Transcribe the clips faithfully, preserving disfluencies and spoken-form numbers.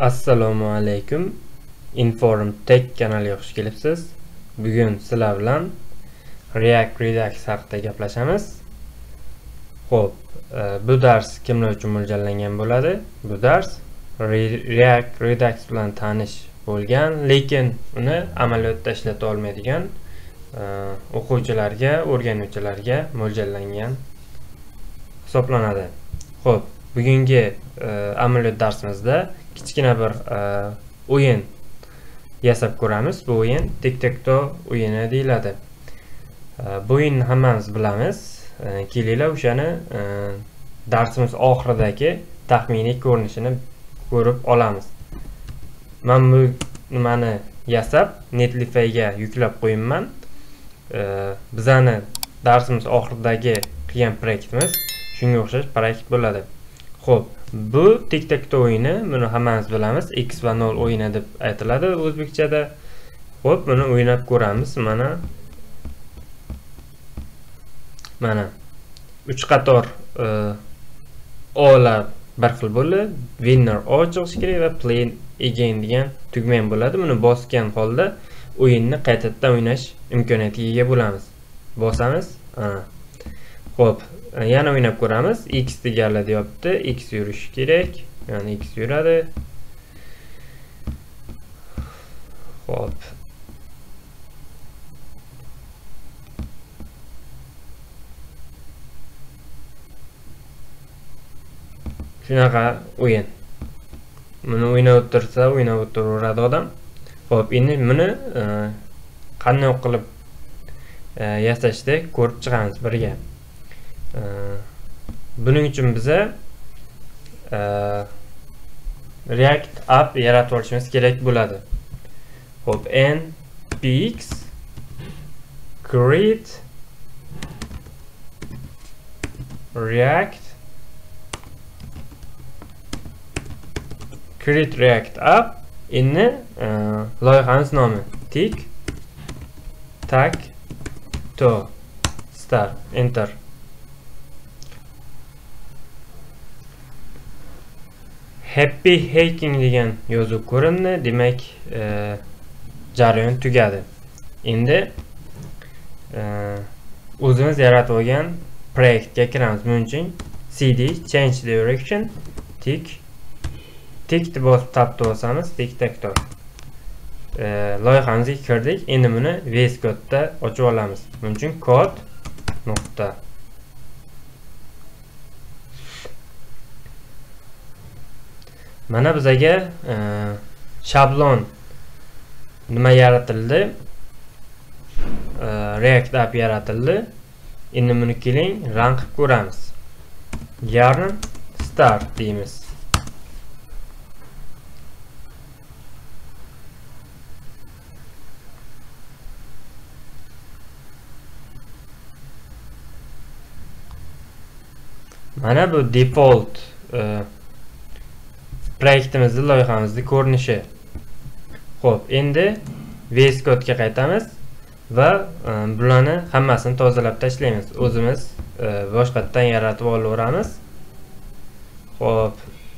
Assalomu alaykum. Inform Tech kanaliga xush kelibsiz. Bugun sizlar bilan React Redux haqida gaplashamiz. Xo'p, bu dars kimlar uchun mo'ljallangan bo'ladi? Bu dars React Redux bilan tanish bo'lgan, lekin uni amaliyotda ishlata olmaydigan o'quvchilarga, o'rganuvchilarga mo'ljallangan hisoblanadi. Xo'p, bugungi amaliyot darsimizda kichkina bir o'yin yasab ko'ramiz. Bu o'yin tic-tac-toe o'yini deyiladi. Bu o'yinni hammamiz bilamiz. Kelinglar o'shani darsimiz oxiridagi taxminiy ko'rinishini ko'rib olamiz. Men bu nimani yasab Netlify ga yuklab qo'yibman. Bizani darsimiz oxiridagi qilgan proyektimiz shunga o'xshash proyekt bo'ladi. Xo'p, bu tic-tac-toe o'yini, buni hammamiz bilamiz. X va nol o'yini deb aytiladi o'zbekchada. Xo'p, buni o'ynab ko'ramiz. Mana mana uch qator o'lar bir xil bo'ladi. Winner O chiqishi kerak va play again degan tugma ham bo'ladi. Buni bosgan holda o'yinni qaytadan o'ynash imkoniyatiga ega bo'lamiz. Bosamiz. Xo'p, yana o'ynab ko'ramiz. X deganlar deyapti. X yurishi kerak. Ya'ni X yuradi. Xo'p. Shunaqa o'yin. Buni o'ynab o'tirsa, o'ynab o'tiraveradi odam. Xo'p, endi buni qanday qilib yasashni ko'rib chiqamiz birga. Buning uchun biza React app yaratib olishimiz kerak bo'ladi. Xo'p, npx create react create react app. Endi loyihamiz nomi tic-tac-toe start enter. Happy hacking degan yozuv ko'rindi. Demak, jarayon tugadi. Endi o'zimiz yaratib olgan proyektga kiramiz. Buning uchun cd change direction tic tic deb tabni bosamiz. tic-tac-toe. Loyihamizga kirdik. Endi buni V S Code'da ochib olamiz. Buning uchun code nuqta mana bizaga shablon nima yaratildi? React app yaratildi. Endi buni keling run qilib ko'ramiz. Yarn start deymiz. Mana bu default proyektimizning, loyihamizning ko'rinishi. Xo'p, endi V S Code ga qaytamiz va bularni hammasini tozalab tashlaymiz. O'zimiz boshqatdan yaratib olaveramiz. Xo'p.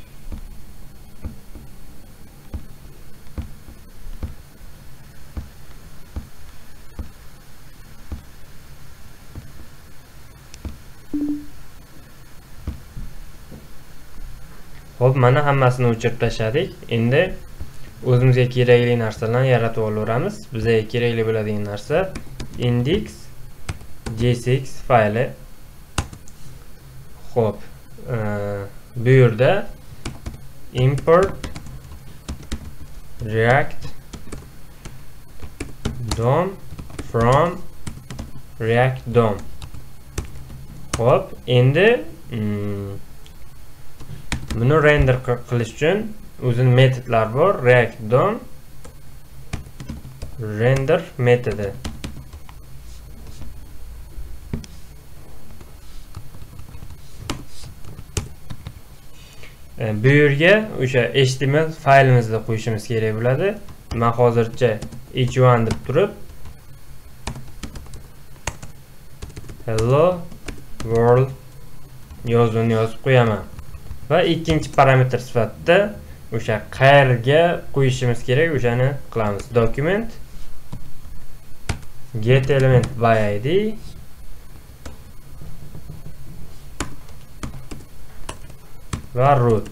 Xo'p, mana hammasini o'chirib tashladik. Endi o'zimizga kerakli narsalarni yaratib olaveramiz. Bizga kerakli bo'ladigan narsa index J six fayli. Xo'p, bu yerda import react dom from react dom. Xo'p, endi buni render qilish uchun o'zining metodlar bor. React dom render metodi. Bu yerga o'sha H T M L faylimizni qo'yishimiz kerak bo'ladi. Men hozircha H one deb turib hello world yozuvini yozib qo'yaman. Va ikkinchi parametr sifatida o'sha qayerga qo'yishimiz kerak, o'shani qilamiz. Document get element by id va root.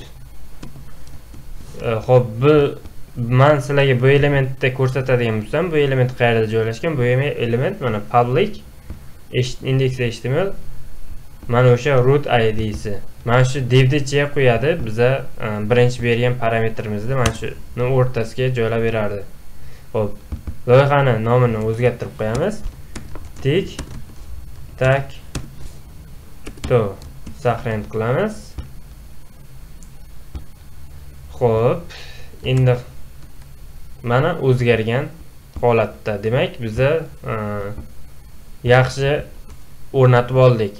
Xo'p, bu men sizlarga bu elementda ko'rsatadigan bo'lsam, bu element qayerda joylashgan? Bu element mana public index.html mana o'sha root idsi. Mana shu divni ichiga qo'yadi. Biza birinchi bergan parametrimizni mana shuni o'rtasiga joylab berardi. Xo'p, loyihani nomini o'zgartirib qo'yamiz. Tik tak to saqlanib qilamiz. Xo'p, endi mana o'zgargan holatda. Demak, biza yaxshi o'rnatib oldik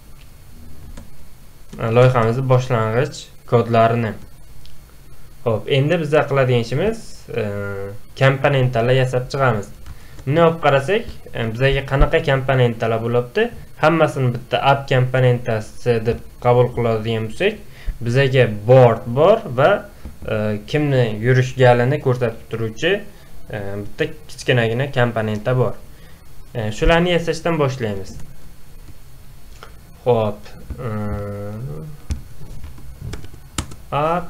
loyihamizni boshlang'ich kodlarini. Xo'p, endi biza qiladigan ishimiz komponentlar yasab chiqamiz. Buni olib qarasak, bizga qanaqa komponentlar bo'libdi? Hammasini bitta app komponentasi deb qabul qiladigan bo'lsak, bizga board bor va kimni yurishganini ko'rsatib turuvchi bitta kichkinagina komponentlar bor. Shularni yasashdan boshlaymiz. Xo'p, app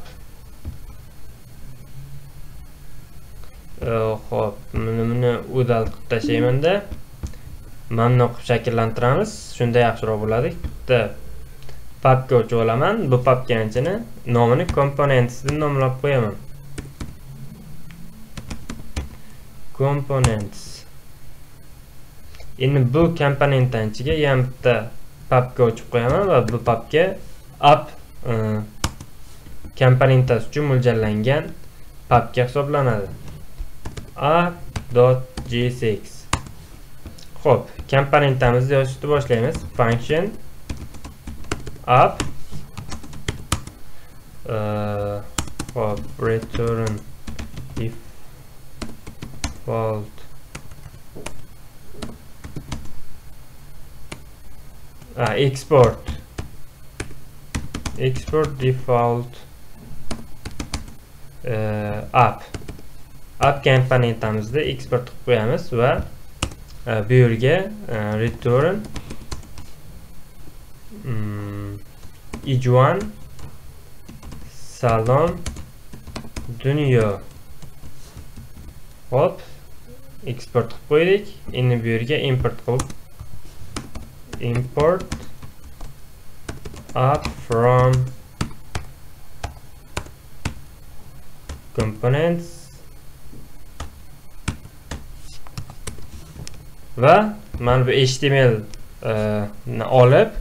Xo'p, buni o'dal qilib tashlayman-da. Mamnun qilib shakllantiramiz. Shunda yaxshiroq bo'ladi. Bitta papka ochib olaman. Bu papkani nomini components deb nomlab qo'yaman. Components. Endi bu komponentdan ichiga yana bitta papka ochib qo'yaman va bu papka app komponentasi uchun mo'ljallangan papka hisoblanadi. app.jsx. Xo'p, komponentimizni yozishni boshlaymiz. Function app Xo'p, return default ah, export export default app app komponentimizni export qilib qo'yamiz va bu yerga return ijwan salom dunyo. Hop, export qilib qo'ydik. Endi bu yerga import qilib import app from components va mana bu html ni olib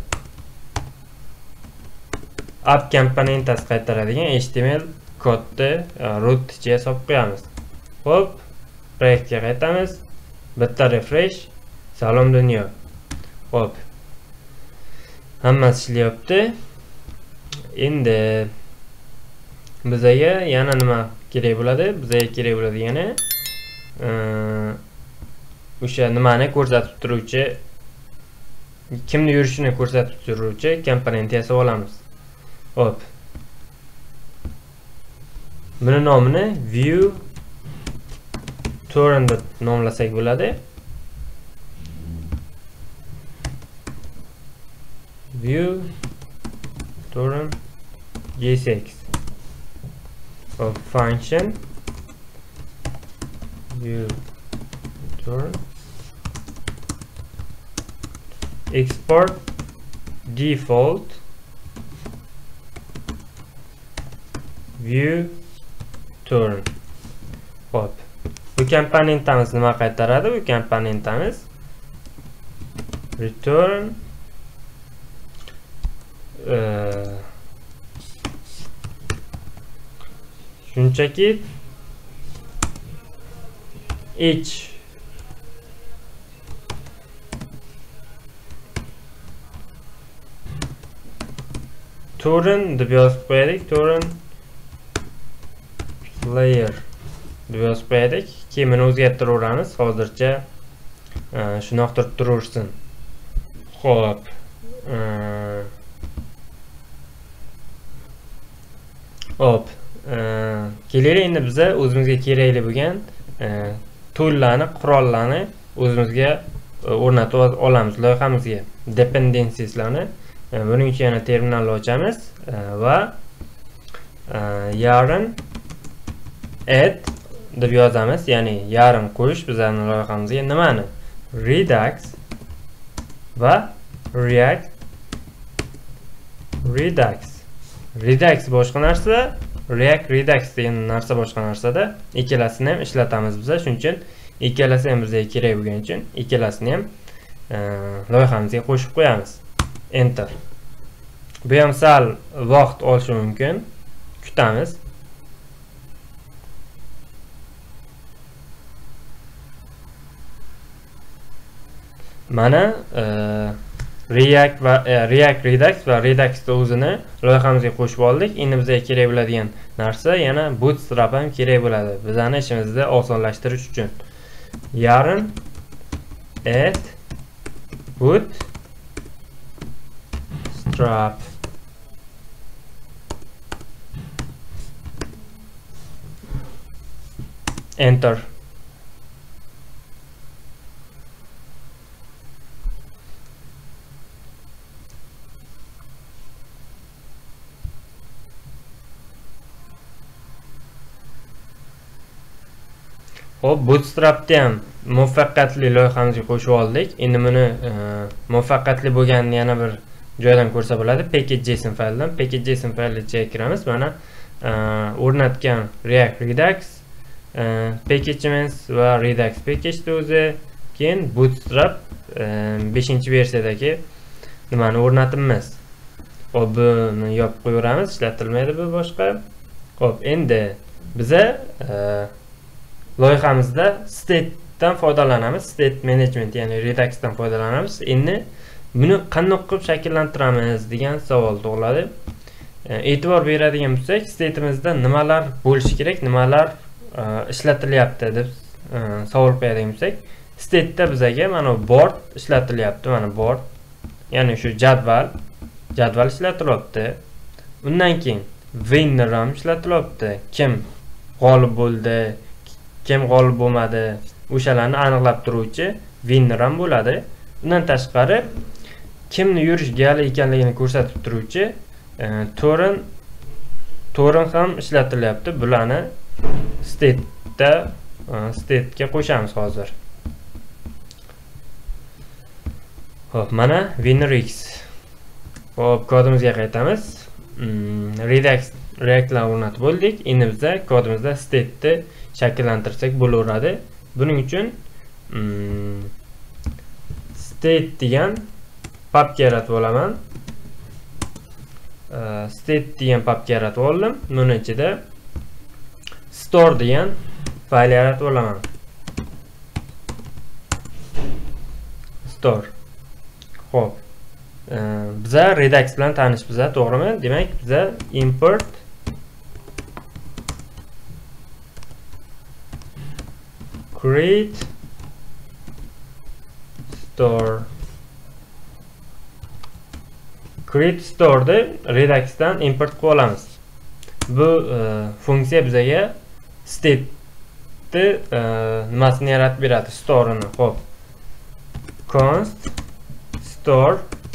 app komponentasi qaytaradigan html kodni root ichiga solib qo'yamiz. Xo'p, proyektga qaytamiz. Bitta refresh. Salom dunyo. Xo'p, hammasi ishlayapti. Endi bizga yana nima kerak bo'ladi? Bizga kerak bo'ladigani o'sha nimani ko'rsatib turuvchi, kimni yurishini ko'rsatib turuvchi komponent yasab olamiz. Hop. Buni nomini view torrent deb nomlasak bo'ladi. View torrent jsx. Of function view torrent export default view torrent. Hop. Bu komponentimiz nima qaytaradi? Bu komponentimiz return uh, shunchaki each torrent deb yozib qo'ydik. Torrent player deb yozib qo'ydik. Keyin buni o'zgartiraveramiz. Hozircha shunaqa turib turaversin. Xo'p. Hop, kelaylik endi biza o'zimizga kerakli bo'lgan toollarni, qurollarni o'zimizga o'rnatib olamiz loyihamizga. Dependencieslarni. Buning uchun yana terminalni ochamiz va yarn add deb yozamiz, ya'ni yarim qo'yish bizning loyihamizga nimani? Redux va React Redux. Redux boshqa narsa, React Redux degan narsa boshqa narsada. Ikkalasini ham ishlatamiz biz. Shuning uchun ikkalasi ham bizga kerak bo'lgani uchun ikkalasini ham loyihamizga qo'shib qo'yamiz. Enter. Bu ham sal vaqt olishi mumkin. Kutamiz. Mana React va React Redux va Redux o'zini loyihamizga qo'shib oldik. Endi bizga kerak bo'ladigan narsa yana Bootstrap ham kerak bo'ladi. Bizning ishimizni osonlashtirish uchun. Yarn add Bootstrap. Enter. Hop, Bootstrap'da ham muvaffaqiyatli loyihamizga qo'shib oldik. Endi buni muvaffaqiyatli bo'lganini yana bir joydan ko'rsa bo'ladi. Package.json fayldan package.json faylga kiramiz. Mana o'rnatgan React Redux package'imiz va Redux package o'zi, keyin Bootstrap beshinchi versiyadagi nimani o'rnatibmiz. Hop, buni yopib qo'yamiz, ishlatilmaydi bu boshqa. Hop, endi biza loyihamizda state dan foydalanamiz, state management, ya'ni Reduxdan foydalanamiz. Endi buni qanday qilib shakllantiramiz degan savol tug'iladi. E'tibor beradigan bo'lsak, state'imizda nimalar bo'lishi kerak, nimalar ishlatilyapti deb savol qo'yadigan bo'lsak, state'da bizaga mana board ishlatilyapti, mana board, ya'ni shu jadval, jadval ishlatilyapti. Undan keyin winner ham ishlatilyapti. Kim g'olib bo'ldi, kim g'olib bo'lmadi, o'shalarni aniqlab turuvchi winner ham bo'ladi. Undan tashqari kimni yurish gali ekanligini ko'rsatib turuvchi torn torn ham ishlatilyapti. Bularni state'da state'ga qo'shamiz hozir. Xo'p, mana WinnerX. Xo'p, kodimizga qaytamiz. Redux React'lar o'rnatib bo'ldik. Endi bizda kodimizda state'ni shakllantirsak bo'laveradi. Buning uchun state degan papka yaratib olaman. State degan papka yaratib oldim. Buni ichida store degan fayl yaratib olaman. Store. Xo'p. Biza Redux bilan tanishmiz, to'g'rimi? Demak, biza import create store create store de Reduxdan import qilib olamiz. Bu funksiya bizaga state nimasini yaratib beradi, store'ni. Xo'p. Const store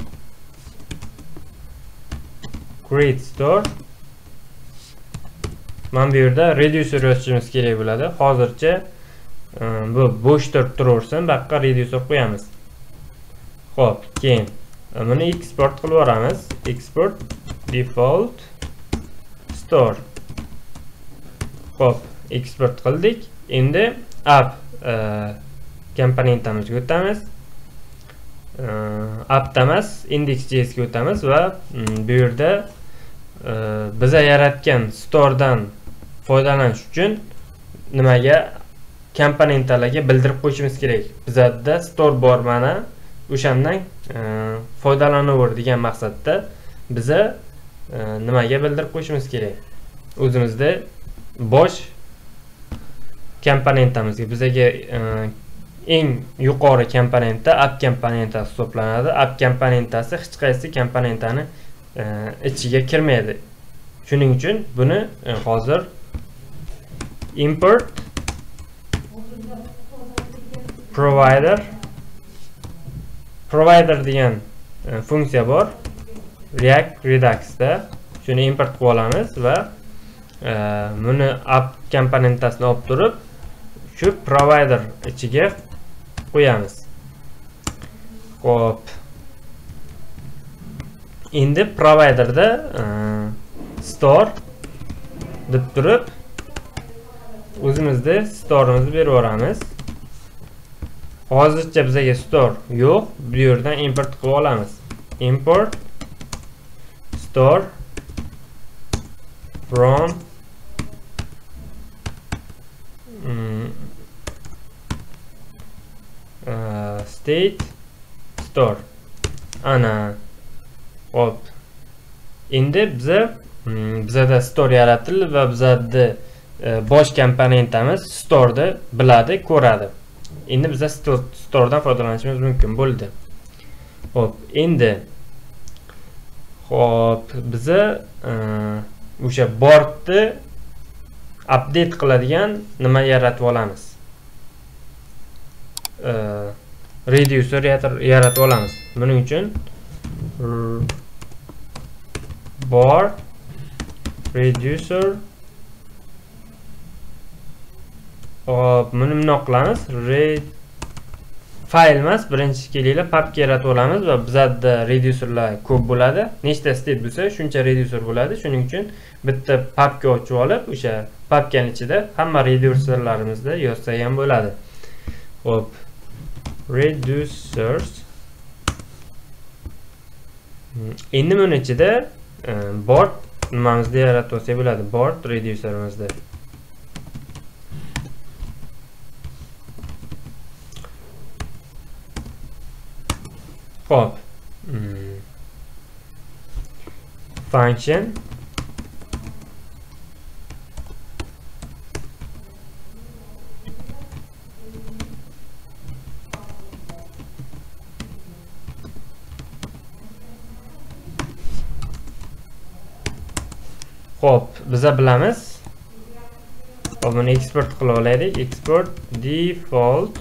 create store. Mana bu yerda reducer yozishimiz kerak bo'ladi. Hozircha bu bo'sh turib turaversin, baqqa reducer qo'yamiz. Xo'p, keyin buni export qilib yuboramiz. Export default store. Xo'p, export qildik. Endi app komponentimizga o'tamiz. Appda emas, index.js ga o'tamiz va bu yerda biza yaratgan store'dan foydalanish uchun nimaga komponentlarga bildirib qo'yishimiz kerak. Bizda store bor, mana o'shandan foydalanaver degan maqsadda biza nimaga bildirib qo'yishimiz kerak. O'zimizda bosh komponentimizga bizaga eng yuqori komponentda app komponentasi hisoblanadi. App komponentasi hech qaysi komponentani ichiga kirmaydi. Shuning uchun buni hozir import provider provider degan funksiya bor React Redux'da. Shuni import qilib olamiz va buni app komponentasini olib turib shu provider ichiga qo'yamiz. Xo'p. Endi providerda store deb turib o'zimizda store'imizni berib yuboramiz. Hozircha bizga store yo'q. Bu yerdan import qilib olamiz. Import store from mm, uh, state store. Ana. Hop. Endi biza bizada store yaratildi va bizada bosh komponentimiz store'da biladi, ko'radi. Endi biza store'dan foydalanishimiz mumkin bo'ldi. Hop, endi hop biza o'sha boardni update qiladigan nima yaratib olamiz. Reducer yaratib olamiz. Buning uchun board reducer hop buni bundoq qilamiz. Fayl emas, birinchi kelinglar papka yaratib olamiz va bizda reducerlar ko'p bo'ladi. Nechta state bo'lsa, shuncha reducer bo'ladi. Shuning uchun bitta papka ochib olib, o'sha papkaning ichida hamma reducerlarimizni yozsak ham bo'ladi. Hop. Reducers. Endi buni ichida board nimamizni yaratib olsak bo'ladi. Board reducerimizni. Hop. Hmm. Function Hop, biza bilamiz. Hop, buni export qilib olaylik. Export default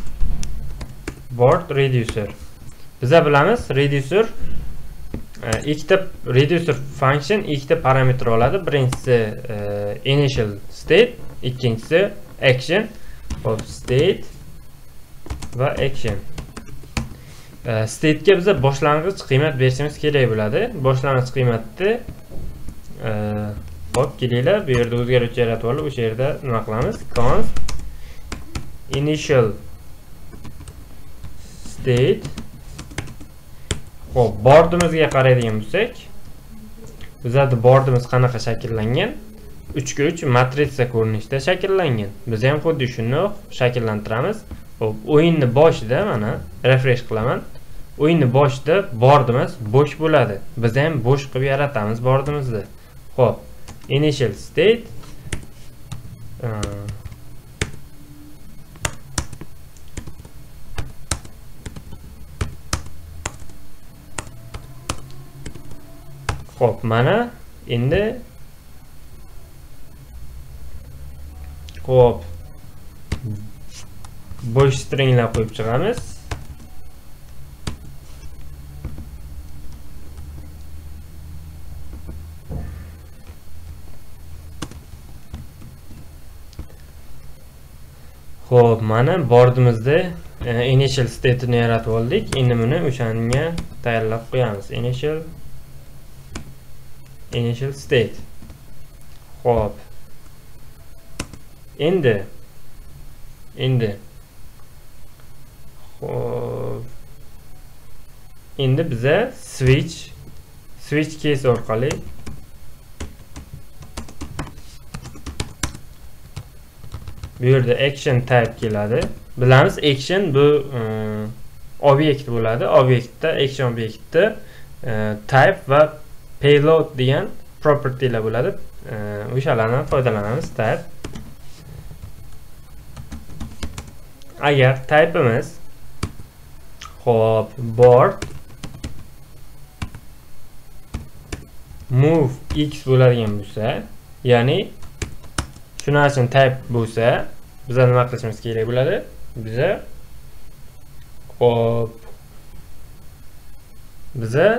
board reducer. Biza bilamiz, reducer ikkita reducer function ikkita parametr oladi. Birinchisi initial state, ikkinchisi action. Hop, state va action. State ga biza boshlang'ich qiymat berishimiz kerak bo'ladi. Boshlang'ich qiymatni hop, kelinglar, bu yerda o'zgaruvchi yaratib olib, o'sha yerda nima qilamiz? Const initial state. Hop, boardimizga qaraydigan bo'lsak, bizda boardimiz qanaqa shakllangan? uch ga uch matritsa ko'rinishda shakllangan. Biz ham xuddi shuni shakllantiramiz. Hop, o'yinni boshida mana refresh qilaman. O'yinni boshida boardimiz bo'sh bo'ladi. Biz ham bo'sh qilib yaratamiz boardimizni. Hop, initial state Hop, mana endi hop bo'sh stringlar qo'yib chiqamiz. Hop, mana boardimizda initial state'ini yaratib oldik. Endi buni o'shanga tayyorlab qo'yamiz. Initial initial state. Hop. Endi endi hop. Endi biza switch switch case orqali bu yerda action type keladi. Bilamiz, action bu obyekt bo'ladi. Obyektda action obyektda type va payload degan propertylar bo'ladi. O'shalardan foydalanamiz. Type. Agar typeimiz hop board move x bo'ladigan bo'lsa, ya'ni shuna uchun type bo'lsa, biz nima qilishimiz kerak bo'ladi? Biza hop biza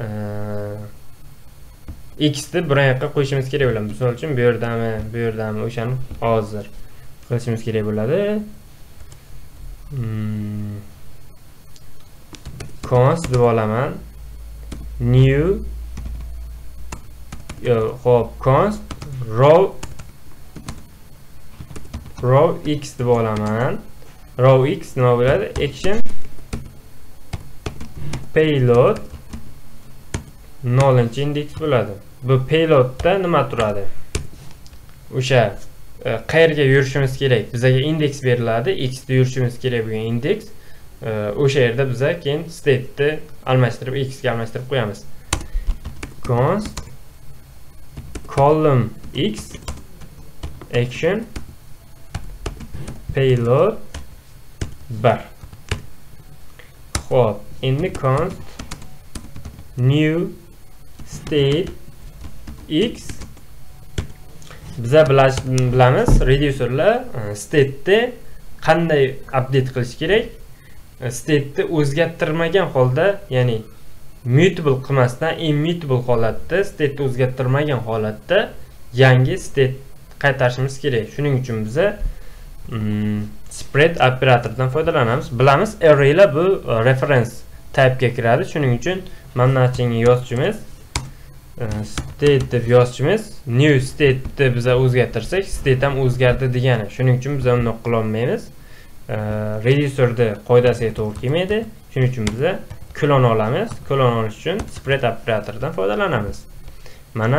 x ni bir yoqqa qo'yishimiz kerak bo'ladi. Misol uchun bu yerdami, bu yerdami, o'shani hozir qilishimiz kerak bo'ladi. Hmm. const deb olaman. New yo hop const row row x deb olaman. Row x nima bo'ladi? Action payload nollinchi index bo'ladi. Bu payloadda nima turadi? O'sha qayerga yurishimiz kerak? Bizga index beriladi. X da yurishimiz kerak bo'lgan index. O'sha yerda biza keyin state ni almashtirib x ga almashtirib qo'yamiz. Const column x action payload bir. Xo'p, endi const new state x biza bilamiz reducerlar state ni qanday update qilish kerak? State ni o'zgartirmagan holda, ya'ni mutable qilmasdan immutable holatda, state ni o'zgartirmagan holatda yangi state qaytarishimiz kerak. Shuning uchun biza mm, spread operatoridan foydalanamiz. Bilamiz arraylar bu reference type ga kiradi. Shuning uchun mana bunga yozishimiz state deb yozishimiz, new state ni biza o'zgartirsak, state ham o'zgardi degani. Shuning uchun biz uni qila olmaymiz. Reducerda qoidasiga to'g'ri kelmaydi. Shuning uchun biza klon olamiz. Klon olish uchun spread operatoridan foydalanamiz. Mana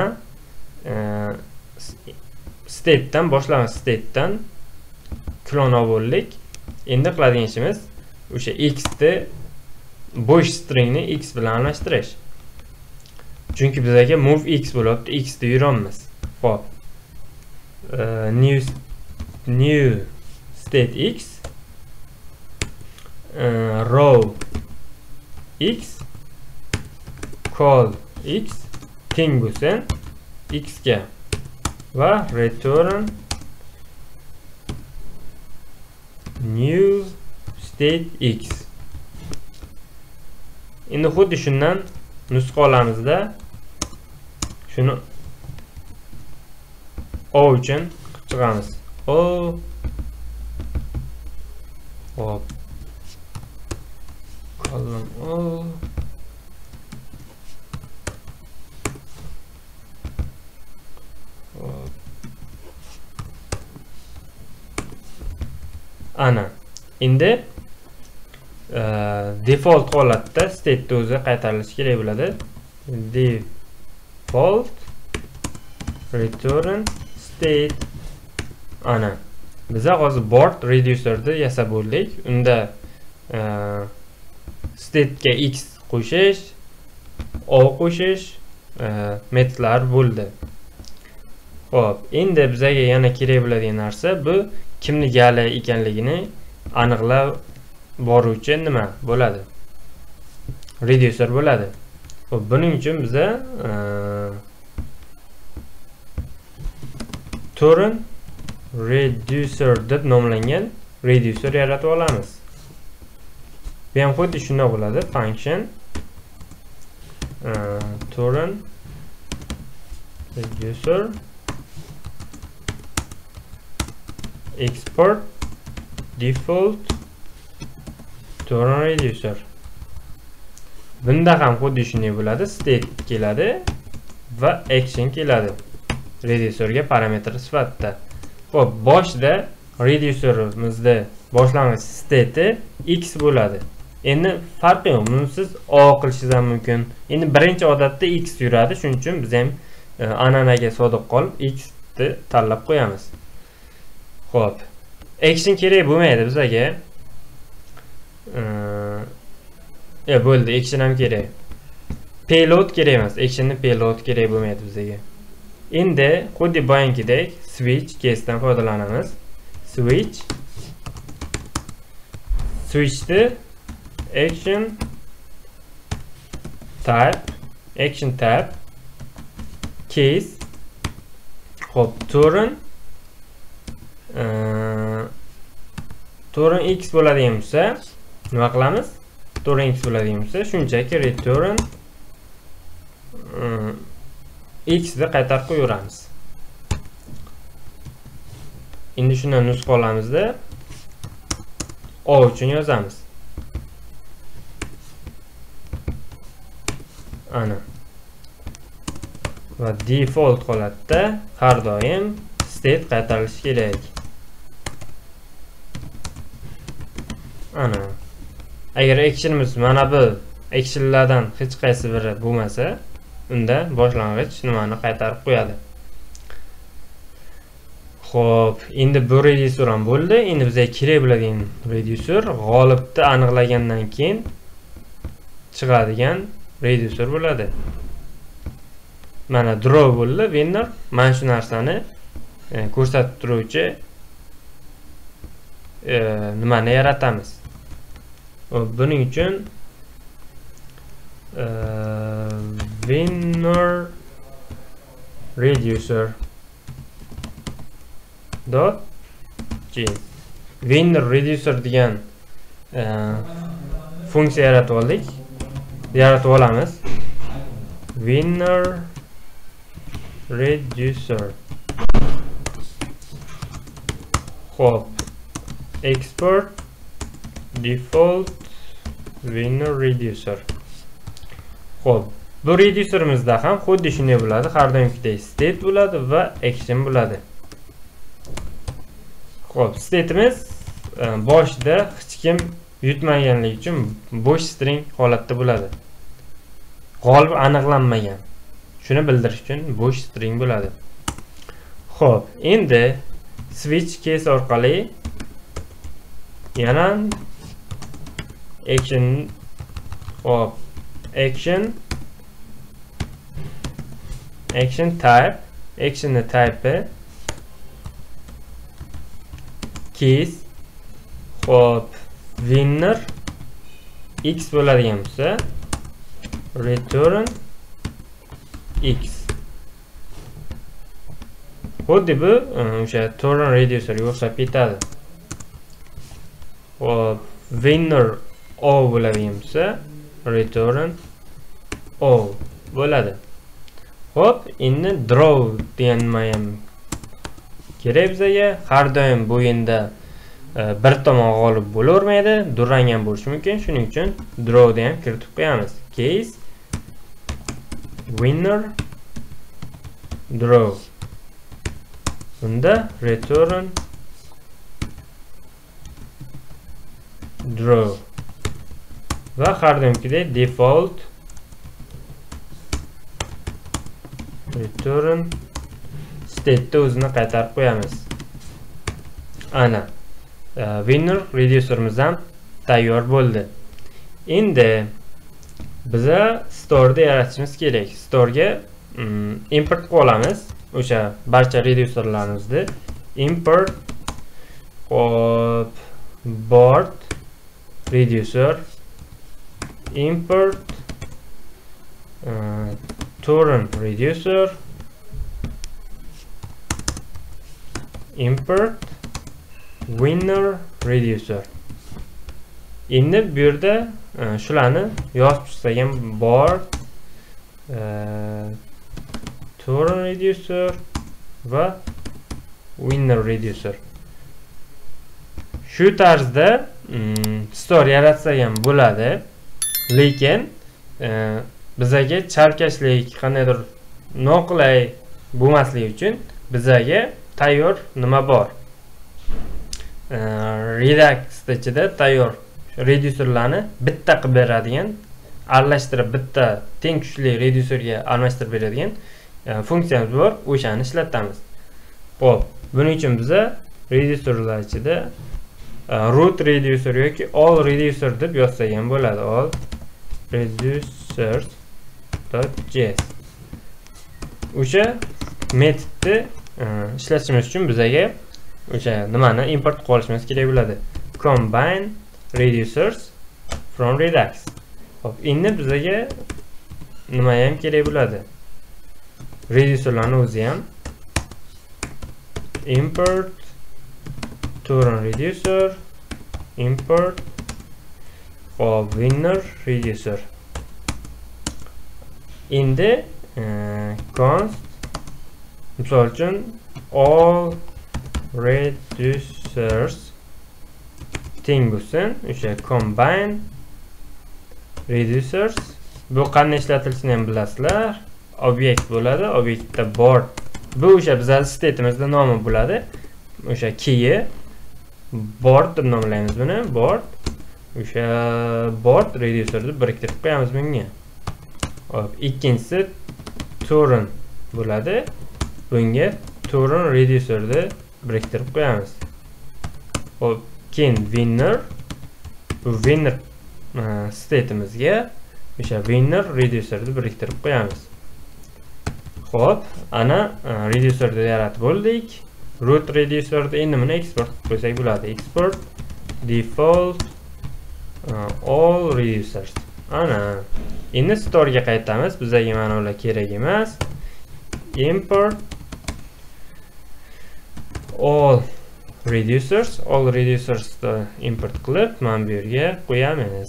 state dan boshlaymiz. State dan klon oldik. Endi qiladigan ishimiz o'sha x ni bo'sh string ni x bilan almashtirish. Chunki bizga move x bo'lyapti, x da yuramiz. Xo'p. new new state x Uh, row x call x teng bo'lsin x ga va return new state x. Endi xuddi shundan nusxa olamizda shuni o uchun chiqamiz. O hop column o ana endi default holatda state o'zi qaytarilishi kerak bo'ladi. Default return state. Ana biz hozir board reducerni yasab bo'ldik. Unda state ga x qo'shish, o qo'shish metodlar bo'ldi. Xo'p, endi bizga yana kerak bo'ladigan narsa bu kimni gali ekanligini aniqlab boruvchi nima bo'ladi? Reducer bo'ladi. Xo'p, buning uchun biza turn reducer deb nomlangan reducer yaratib olamiz. Bu ham xuddi shunday bo'ladi. Function turn reducer export default turn reducer. Bunda ham xuddi shunday bo'ladi. State keladi va action keladi. Reducerga parametr sifatida. Xo'p, boshda reducerimizda boshlang'ich state x bo'ladi. Endi farqi yo'q. Buni siz o qilishingiz ham mumkin. Endi birinchi odatda x yuradi. Shuning uchun biz ham an'anaga sodiq qolib x ni tanlab qo'yamiz. Xo'p. Action kerak bo'lmaydi bizga. E bo'ldi, action ham kerak. Payload kerak emas. Action ni payload kerak bo'lmaydi bizga. Endi xuddi boyangidek switch case'dan foydalanamiz. Switch switch ni action type action type case. Xo'p, turn turn x bo'ladigan bo'lsa, nima qilamiz? Turn x bo'ladigan bo'lsa, shunchaki return x ni qaytarib qo'yaveramiz. Endi shundan nusxa olamizda o uchun yozamiz. Ana. Va default holatda har doim state qaytarilishi kerak. Ana. Agar actionimiz mana bu actionlardan hech qaysi biri bo'lmasa, unda boshlang'ich nimani qaytarib qo'yadi. Xo'p, endi bu reducer ham bo'ldi. Endi bizga kerak bo'ladigan reducer g'olibni aniqlagandan keyin chiqadigan reducer bo'ladi. Mana draw bo'ldi, winner. Mana shu narsani ko'rsatib turuvchi nimani yaratamiz. Buning uchun winner reducer dot j winner reducer degan funksiya yaratib oldik. Yaratib olamiz. Winner reducer. Xo'p, export default winner reducer. Xo'p, bu reducerimizda ham xuddi shunday bo'ladi. Har doimgidek state bo'ladi va action bo'ladi. Xo'p, state'imiz boshida hech kim yutmaganligi uchun bo'sh string holatda bo'ladi. G'olib aniqlanmagan. Shuni bildirish uchun bo'sh string bo'ladi. Xo'p, endi switch case orqali yana action hop action action type action type case hop winner x bo'ladigan bo'lsa return x. Xuddi bu o'sha turn reducer o'xshab ketadi. Hop winner o bo'ladigan bo'lsa return o bo'ladi. Hop, endi draw degan nima ham kerak bizga. Har doim bu o'yinda bir tomon g'olib bo'lavermaydi, durang ham bo'lishi mumkin. Shuning uchun draw ni ham kiritib qo'yamiz. Case winner draw. Bunda return draw. Va har doimgidek default return state o'zini qaytarib qo'yamiz. Ana winner reducerimiz ham tayyor bo'ldi. Endi biza store'da yaratishimiz kerak. Store'ga import qilib olamiz o'sha barcha reducerlarimizni. Import hop board reducer import uh, turn reducer import winner reducer. Endi bu yerda shularni yozib chiqsak ham board uh, turn reducer va winner reducer. Shu tarzda store yaratsak ham bo'ladi. Lekin bizaga chalkashlik qandaydir noqulay bo'lmasligi uchun bizaga tayyor nima bor? Redux ichida tayyor reducerlarni bitta qilib beradigan, aralashtirib bitta teng kuchli reducerga almashtirib beradigan funksiyamiz bor. O'shani ishlatamiz. Xo'p, buning uchun biza reducerlar ichida root reducer yoki all reducer deb yozsak ham bo'ladi. All reducers.js. O'sha metodni ishlatishimiz uchun bizaga o'sha nimani import qilib olishimiz kerak bo'ladi. Combine reducers from Redux. Xo'p, endi bizaga nima ham kerak bo'ladi? reducerlarni o'zi ham import turon reducer import hop winner reducer. Endi const misol uchun all reducers teng bo'lsin o'sha combine reducers. Bu qanday ishlatilishini ham bilasizlar. Obyekt bo'ladi. Obyektda board bu o'sha bizning stateimizda nomi bo'ladi. O'sha key board deb nomlaymiz buni. Board o'sha board reducerni biriktirib qo'yamiz bunga. Hop, ikkinchisi turon bo'ladi. Bunga turon reducerni biriktirib qo'yamiz. Hop, keyin winner bu winner stateimizga o'sha winner reducerni biriktirib qo'yamiz. Hop, ana reducerni yaratib bo'ldik. Root reducerni endi buni export qilib qo'ysak bo'ladi. Export default uh, all reducers. Ana endi store'ga qaytamiz. Bizga mana ular kerak emas. Import all reducers, all reducers import qilib mana bu yerga qo'yamiz.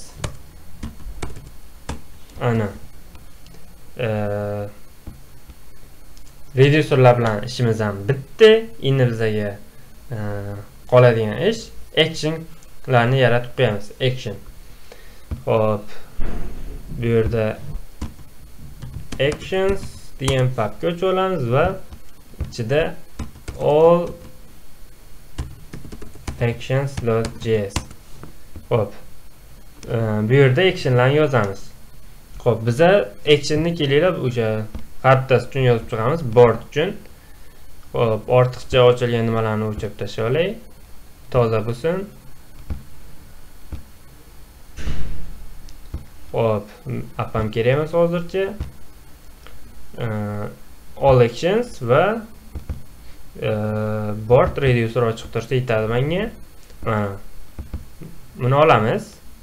Ana uh, reducerlar bilan ishimiz ham bitdi. Endi bizga qoladigan ish actionlarni yaratib qo'yamiz. Action. Hop, bu yerda actions degan papka ochib olamiz va ichida all actions.js. Hop, bu yerda actionlarni yozamiz. Hop, biza actionni kelinglar o'sha xaritasi uchun yozib chiqamiz, board uchun. Hop, ortiqcha ochilgan nimalarni o'chirib tashlay olay. Toza bo'lsin. Hop, appam kerak emas hozircha. All actions va board reducer ochiq tursa yetadi menga. Buni olamiz.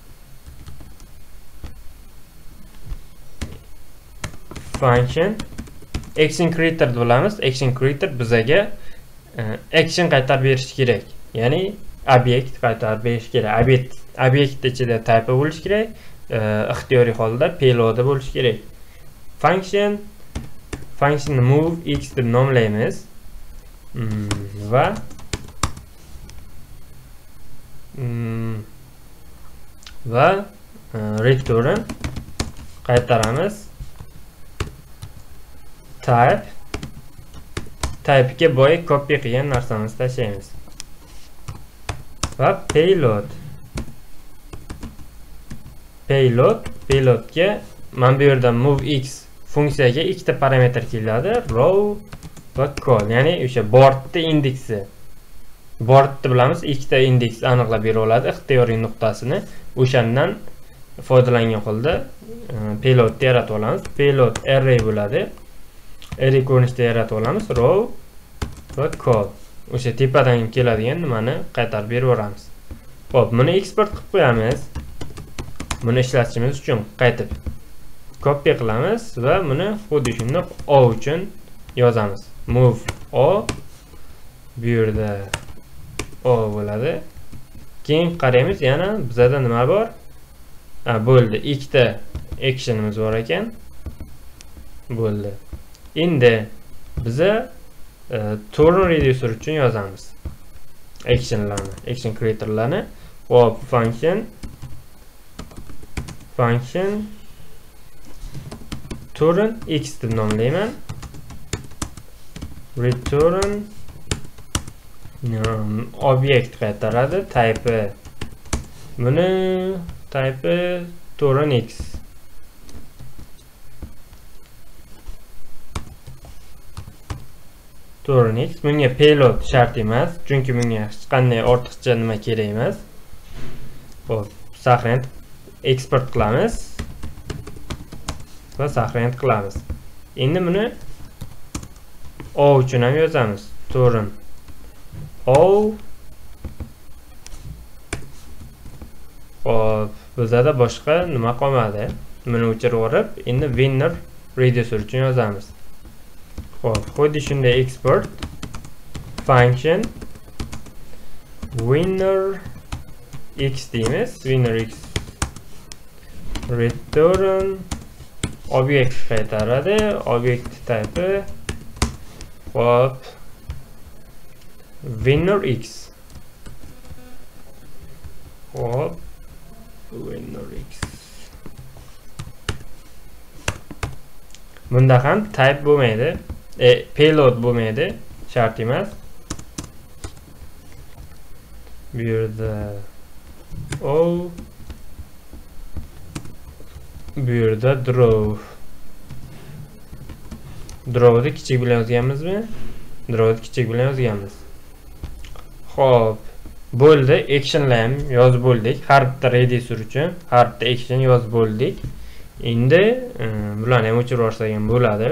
Function action creator deb olamiz. Action creator bizga action qaytarib berish kerak. Ya'ni obyekt qaytarib berish kerak. Obyekt obyekt ichida type bo'lish kerak. Ixtiyoriy holda payload bo'lish kerak. Function function move x deb nomlaymiz. Va va return qaytaramiz. Type type'ga boy copy qilgan narsamizni tashlaymiz. Va payload payload payloadga mana bu yerda movex funksiyaga ikkita parametr keladi, row va col. Ya'ni o'sha boardda indeksi. Boardni bilamiz, ikkita indeks aniqlab bera oladi, ixtiyoriy nuqtasini. O'shandan foydalangan holda payloadni yaratib olamiz. Payload array bo'ladi. Array ko'rinishda yaratib olamiz, row va col. O'sha tepadan keladigan nimani qaytarib beraveramiz. Xo'p, buni export qilib qo'yamiz. Buni ishlatishimiz uchun qaytib copy qilamiz va buni xuddi shunday o uchun yozamiz. Move o bu yerda o bo'ladi. Keyin qaraymiz, yana bizda nima bor? Ha, bo'ldi. Ikkita actionimiz bor ekan. Bo'ldi. Endi biza turon reducer uchun yozamiz. Actionlarni, action creatorlarni. Hop, function function turon x deb nomlayman. Return obyekt qaytaradi, type buni type turon x. Turon x bunga payload shart emas, chunki bunga hech qanday ortiqcha nima kerak emas. Xo'p, saqlanib export qilamiz va saqlanib qilamiz. Endi buni o uchun ham yozamiz. Turon o. Xo'p, bizda boshqa nima qolmadi. Buni o'chirib, endi winner reducer uchun yozamiz. Xo'p, xuddi shunday export function winner x deymiz. Winner x return obyekt qaytaradi. Obyekt tipi xo'p winner x. Xo'p winner x. Bunda ham type bo'lmaydi. E, payload bo'lmaydi. Shart emas. Bu yerda o bu yerda draw. Draw'ni kichik bilan yozganmizmi? Draw'ni kichik bilan yozganmiz. Xo'p, bo'ldi. Action'lar ham yozib bo'ldik. Har bitta reditor uchun har bitta action yozib bo'ldik. Endi bularni ham o'chirib yuborsak ham bo'ladi.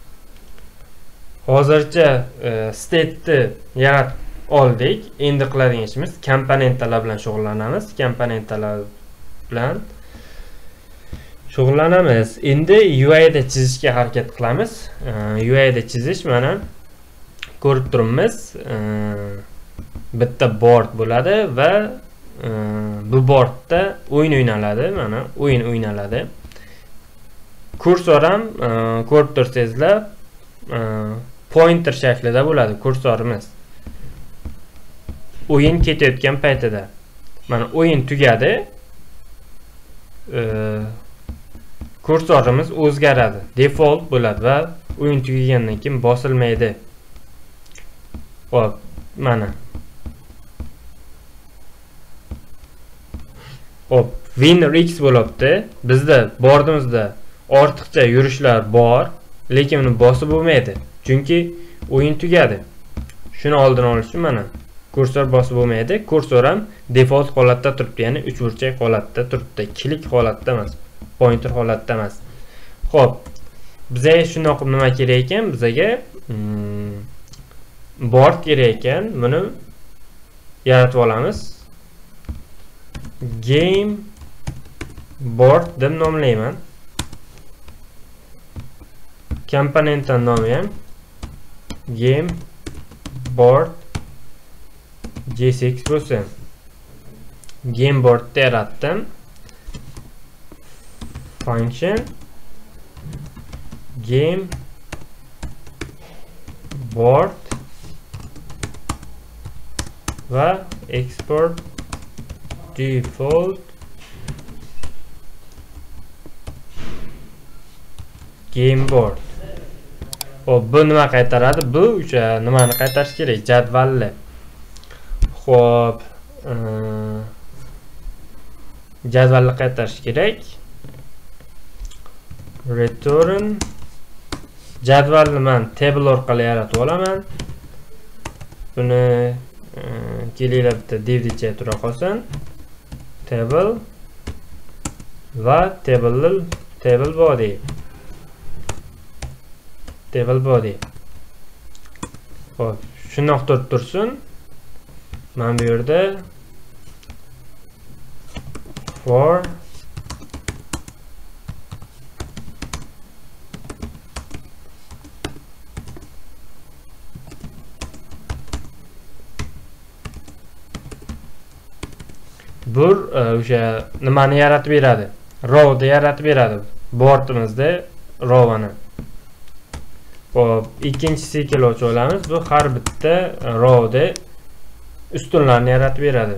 Hozircha state'ni yaratib oldik. Endi qiladigan ishimiz komponentlar bilan shug'ullanamiz. Komponentlar bilan shug'ullanamiz. Endi U I da chizishga harakat qilamiz. U I da chizish mana ko'rib turibmiz. Bitta board bo'ladi va bu boardda o'yin o'ynaladi. Mana o'yin o'ynaladi. Kursor ham ko'rib tursangizlar pointer shaklida bo'ladi kursorimiz. O'yin ketayotgan paytida. Mana o'yin tugadi. Kursorimiz o'zgaradi. Default bo'ladi va o'yin tugagandan keyin bosilmaydi. Xo'p, mana. Xo'p, winner x bo'libdi. Bizda bordimizda ortiqcha yurishlar bor, lekin uni bosib bo'lmaydi. Chunki o'yin tugadi. Shuni oldini olish uchun mana kursor bosib bo'lmaydi. Kursor ham default holatda turibdi, ya'ni uch burchak holatda turibdi. Klik holatda emas, pointer holatda emas. Xo'p, bizga shundoq nima kerak ekan? Bizga hmm, board kerak ekan. Buni yaratib olamiz. Game board deb nomlayman. Komponentdan nomi ham game board J six bo'lsin. Game board yaratdim. Function game board va export default game board. Xo'p, bu nima qaytaradi? Bu o'sha nimani qaytarish kerak? Jadvalni. Xo'p, jadvalni qaytarish kerak. Return jadvalni men table orqali yaratib olaman. Buni kelinglar bitta div ichiga tura qolsin. Table va table table body. Table body. Xo'p, shundoq turib tursin. Men bu yerda for bu o'sha nimani yaratib beradi? Row'ni yaratib beradi. Boardimizda row'ni. Xo'p, ikkinchi siklovchi olamiz. Bu har bitta row'da ustunlarni yaratib beradi.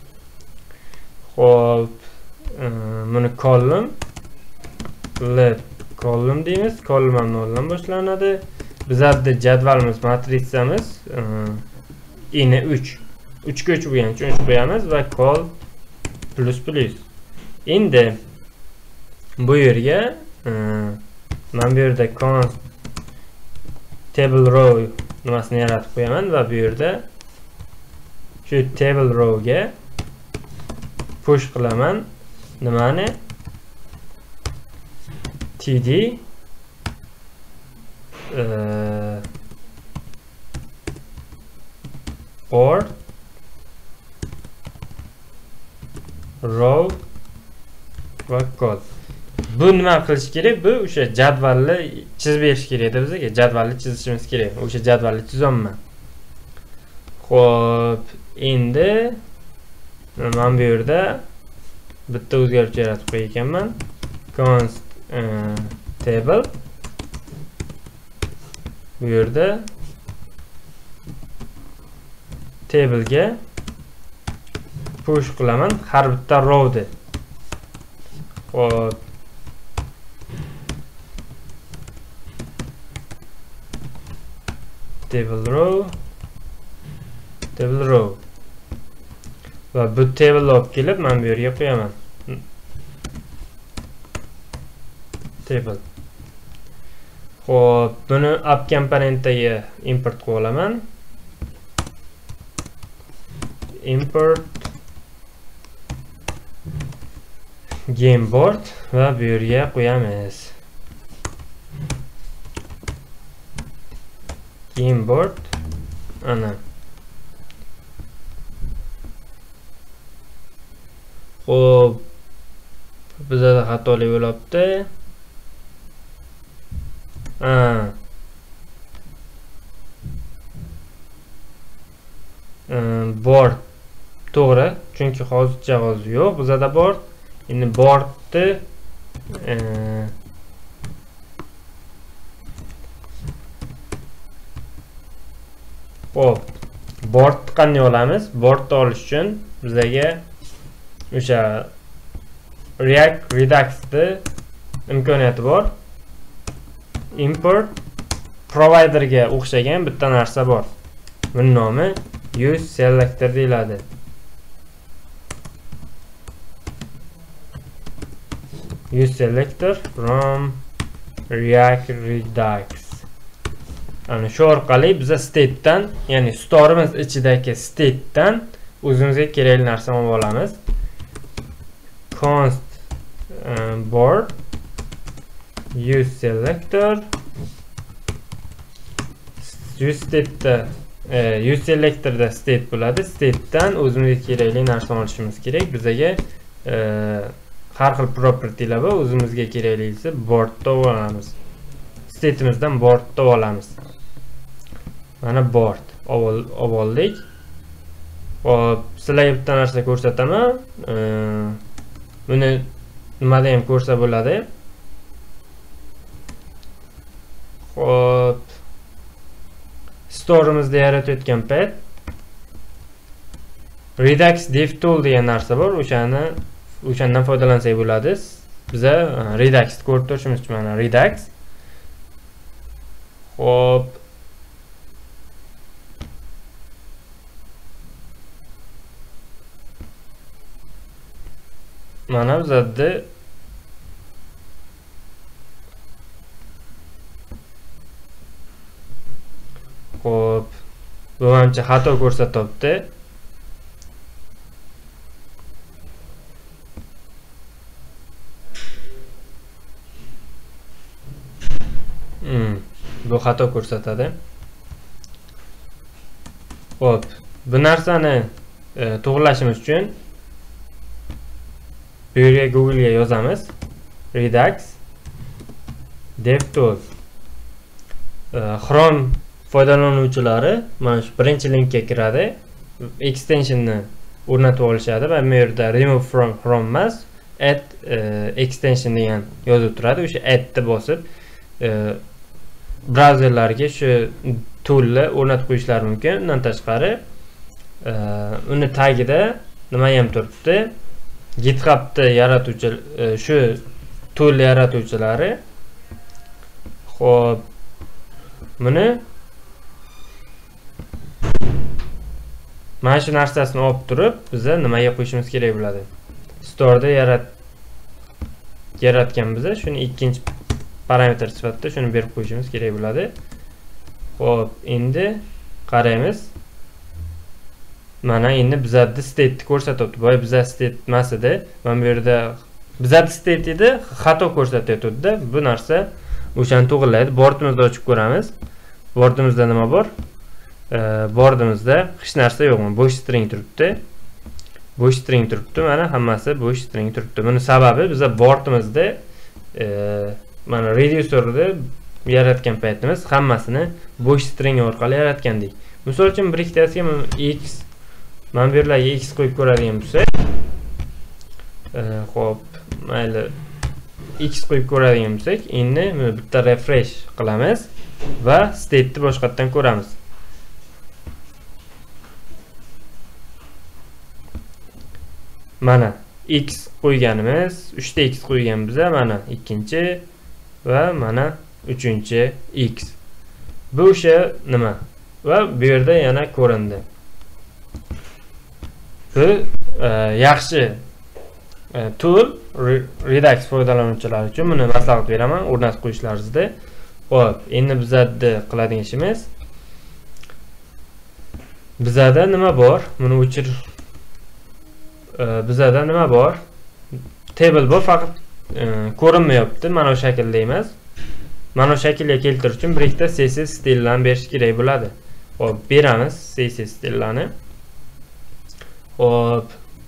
Xo'p, buni column let column deymiz. Column ham noldan boshlanadi. Bizda jadvalimiz, matritsamiz ini uch. uch ga uch bo'lgan uchun uch qo'yamiz va col plus plus. Endi bu yerga men bu yerda const table row nimasini yaratib qo'yaman va bu yerda shu table row ga push qilaman nimani td uh, or row va col. bu nima qilish kerak? Bu o'sha jadvalni chizib berish kerak edi bizga. Jadvalni chizishimiz kerak. O'sha jadvalni chizaman. Xo'p, endi men bu yerda bitta o'zgaruvchi yaratib qo'ygan ekanman. Const uh, table bu yerda table'ga push qilaman har bitta rowni. Xo'p, table row table row va bu table olib kelib men bu yerga qo'yaman. Table. Xo'p, buni app komponentiga import qilib olaman. Import game board va bu yerga qo'yamiz. Game board ana. Xo'p, bizda xatolik bo'libdi. Ha. Board to'g'ri, chunki hozircha hozir yo'q bizda board. Endi boardni Hop, board qanday olamiz? Boardni olish uchun bizga o'sha React Redux-da imkoniyati bor. Import providerga o'xshagan bitta narsa bor. Buning nomi use selector deyiladi. Use selector from React Redux. Ana shu orqali biza state dan, ya'ni store'imiz ichidagi state dan o'zimizga kerakli narsani olib olamiz. Const uh, board use selector use state uh, use selector da state bo'ladi. State dan o'zimizga kerakli narsani olishimiz kerak. Bizaga uh, har xil property'lar va o'zimizga keraklisi boardda olamiz. State'imizdan boardda olamiz. Mana board olib oldik. Hop, sizlarga bitta narsa ko'rsataman. Buni nimada ham ko'rsa bo'ladi. Hop, store'imizda yaratayotgan payt Redux Dev Tool degan narsa bor. O'shani o'shandan foydalansak bo'ladi. Biza Redux ko'rib turishimiz uchun mana Redux. Hop, mana bizda Hop, bu menimcha xato ko'rsatyapti. Hmm, bu xato ko'rsatadi. Hop, bu narsani e, to'g'rilashimiz uchun bu yerga Google'ga yozamiz. Redux DevTools. E, Chrome foydalanuvchilari mana shu birinchi linkka kiradi. Extensionni o'rnatib olishadi va bu yerda remove from Chrome emas, add e, extension degan yozib turadi. O'sha addni bosib e, brauzerlarga shu toolni o'rnatib qo'yishlari mumkin. Undan tashqari e, uni tagida nima ham turibdi? GitHub'da yaratuvchi e, shu tool yaratuvchilari. Xo'p, buni mana shu narsasini olib turib, biza nimaga qo'yishimiz kerak bo'ladi? Store'da yarat yaratgan biza shuni ikkinchi parametr sifatida shuni berib qo'yishimiz kerak bo'ladi. Xo'p, endi qaraymiz. Mana endi bizada state ko'rsatyapti. Boya biza state emas edi. Mana bu yerda bizada state edi, xato ko'rsatyapti-da. Bu narsa o'shani to'g'rilaydi. Boardimizni ochib ko'ramiz. Boardimizda nima bor? E, boardimizda hech narsa yo'qmi? Bo'sh string turibdi. Bo'sh string turibdi. Mana hammasi bo'sh string turibdi. Buni sababi biza boardimizda e, mana reducerni yaratgan paytimiz hammasini bo'sh string orqali yaratgandik. Misol uchun bir ikkitasiga x, mana bu yerlarga x qo'yib ko'radigan bo'lsak, e, xo'p, mayli x qo'yib ko'radigan bo'lsak, endi bitta refresh qilamiz va state'ni boshqatdan ko'ramiz. Mana x qo'yganimiz, uchta x qo'yganmiz, mana ikkinchi va mana uchinchi x. Bu o'sha nima? Va bu yerda yana ko'rindi. Bu e, yaxshi e, tool Redux foydalanuvchilari uchun buni maslahat beraman, o'rnatib qo'yishlaringizda. Xo'p, endi bizda qiladigan ishimiz, bizda nima bor? Buni o'chir. E, bizda nima bor? Table bor, faqat e, ko'rinmayapti. Mana shu shaklda emas. Mana shu shaklga keltirish uchun bir ikkita C S S stillarni berish kerak bo'ladi. Xo'p, beramiz C S S stillarni. Xo'p,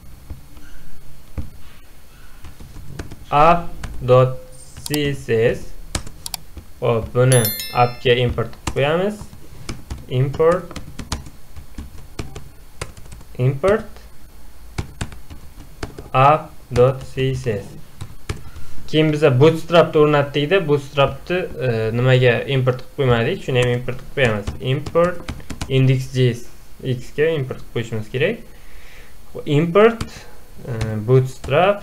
app.css. Xo'p, buni appga import qo'yamiz. Import import app.css. Keyin biza bootstrapni o'rnatdik-da, bootstrapni e, nimaga import qilib qo'ymadik, shuni ham import qilib qo'yamiz. Import index.js x ga import qilib qo'yishimiz kerak. Import e, bootstrap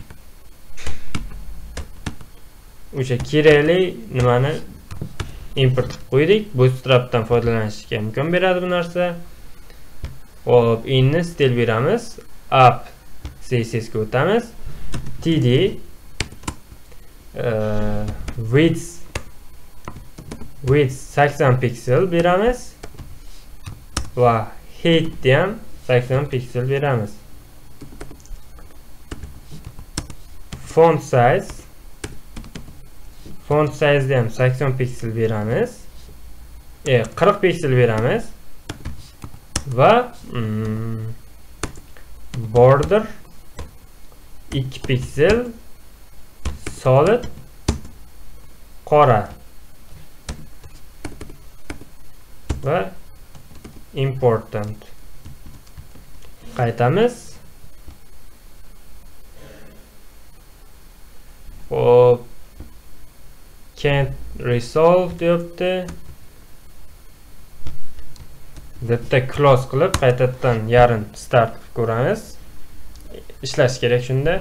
o'sha kerakli nimani import qilib qo'ydik. Bootstrapdan foydalanishga imkon beradi bu narsa. Hop, endi stil beramiz. App css ga o'tamiz. td Uh, width width sakson piksel beramiz va height ham sakson piksel beramiz. Font size font size ham sakson piksel beramiz. E, qirq piksel beramiz va mm, border ikki piksel solid qora va important. Qaytamiz. Hop, can't resolve deyapti. Bitta close qilib qaytadan yarim start qilib ko'ramiz. Ishlash kerak shunda.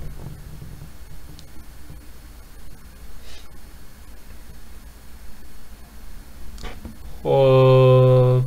Hop.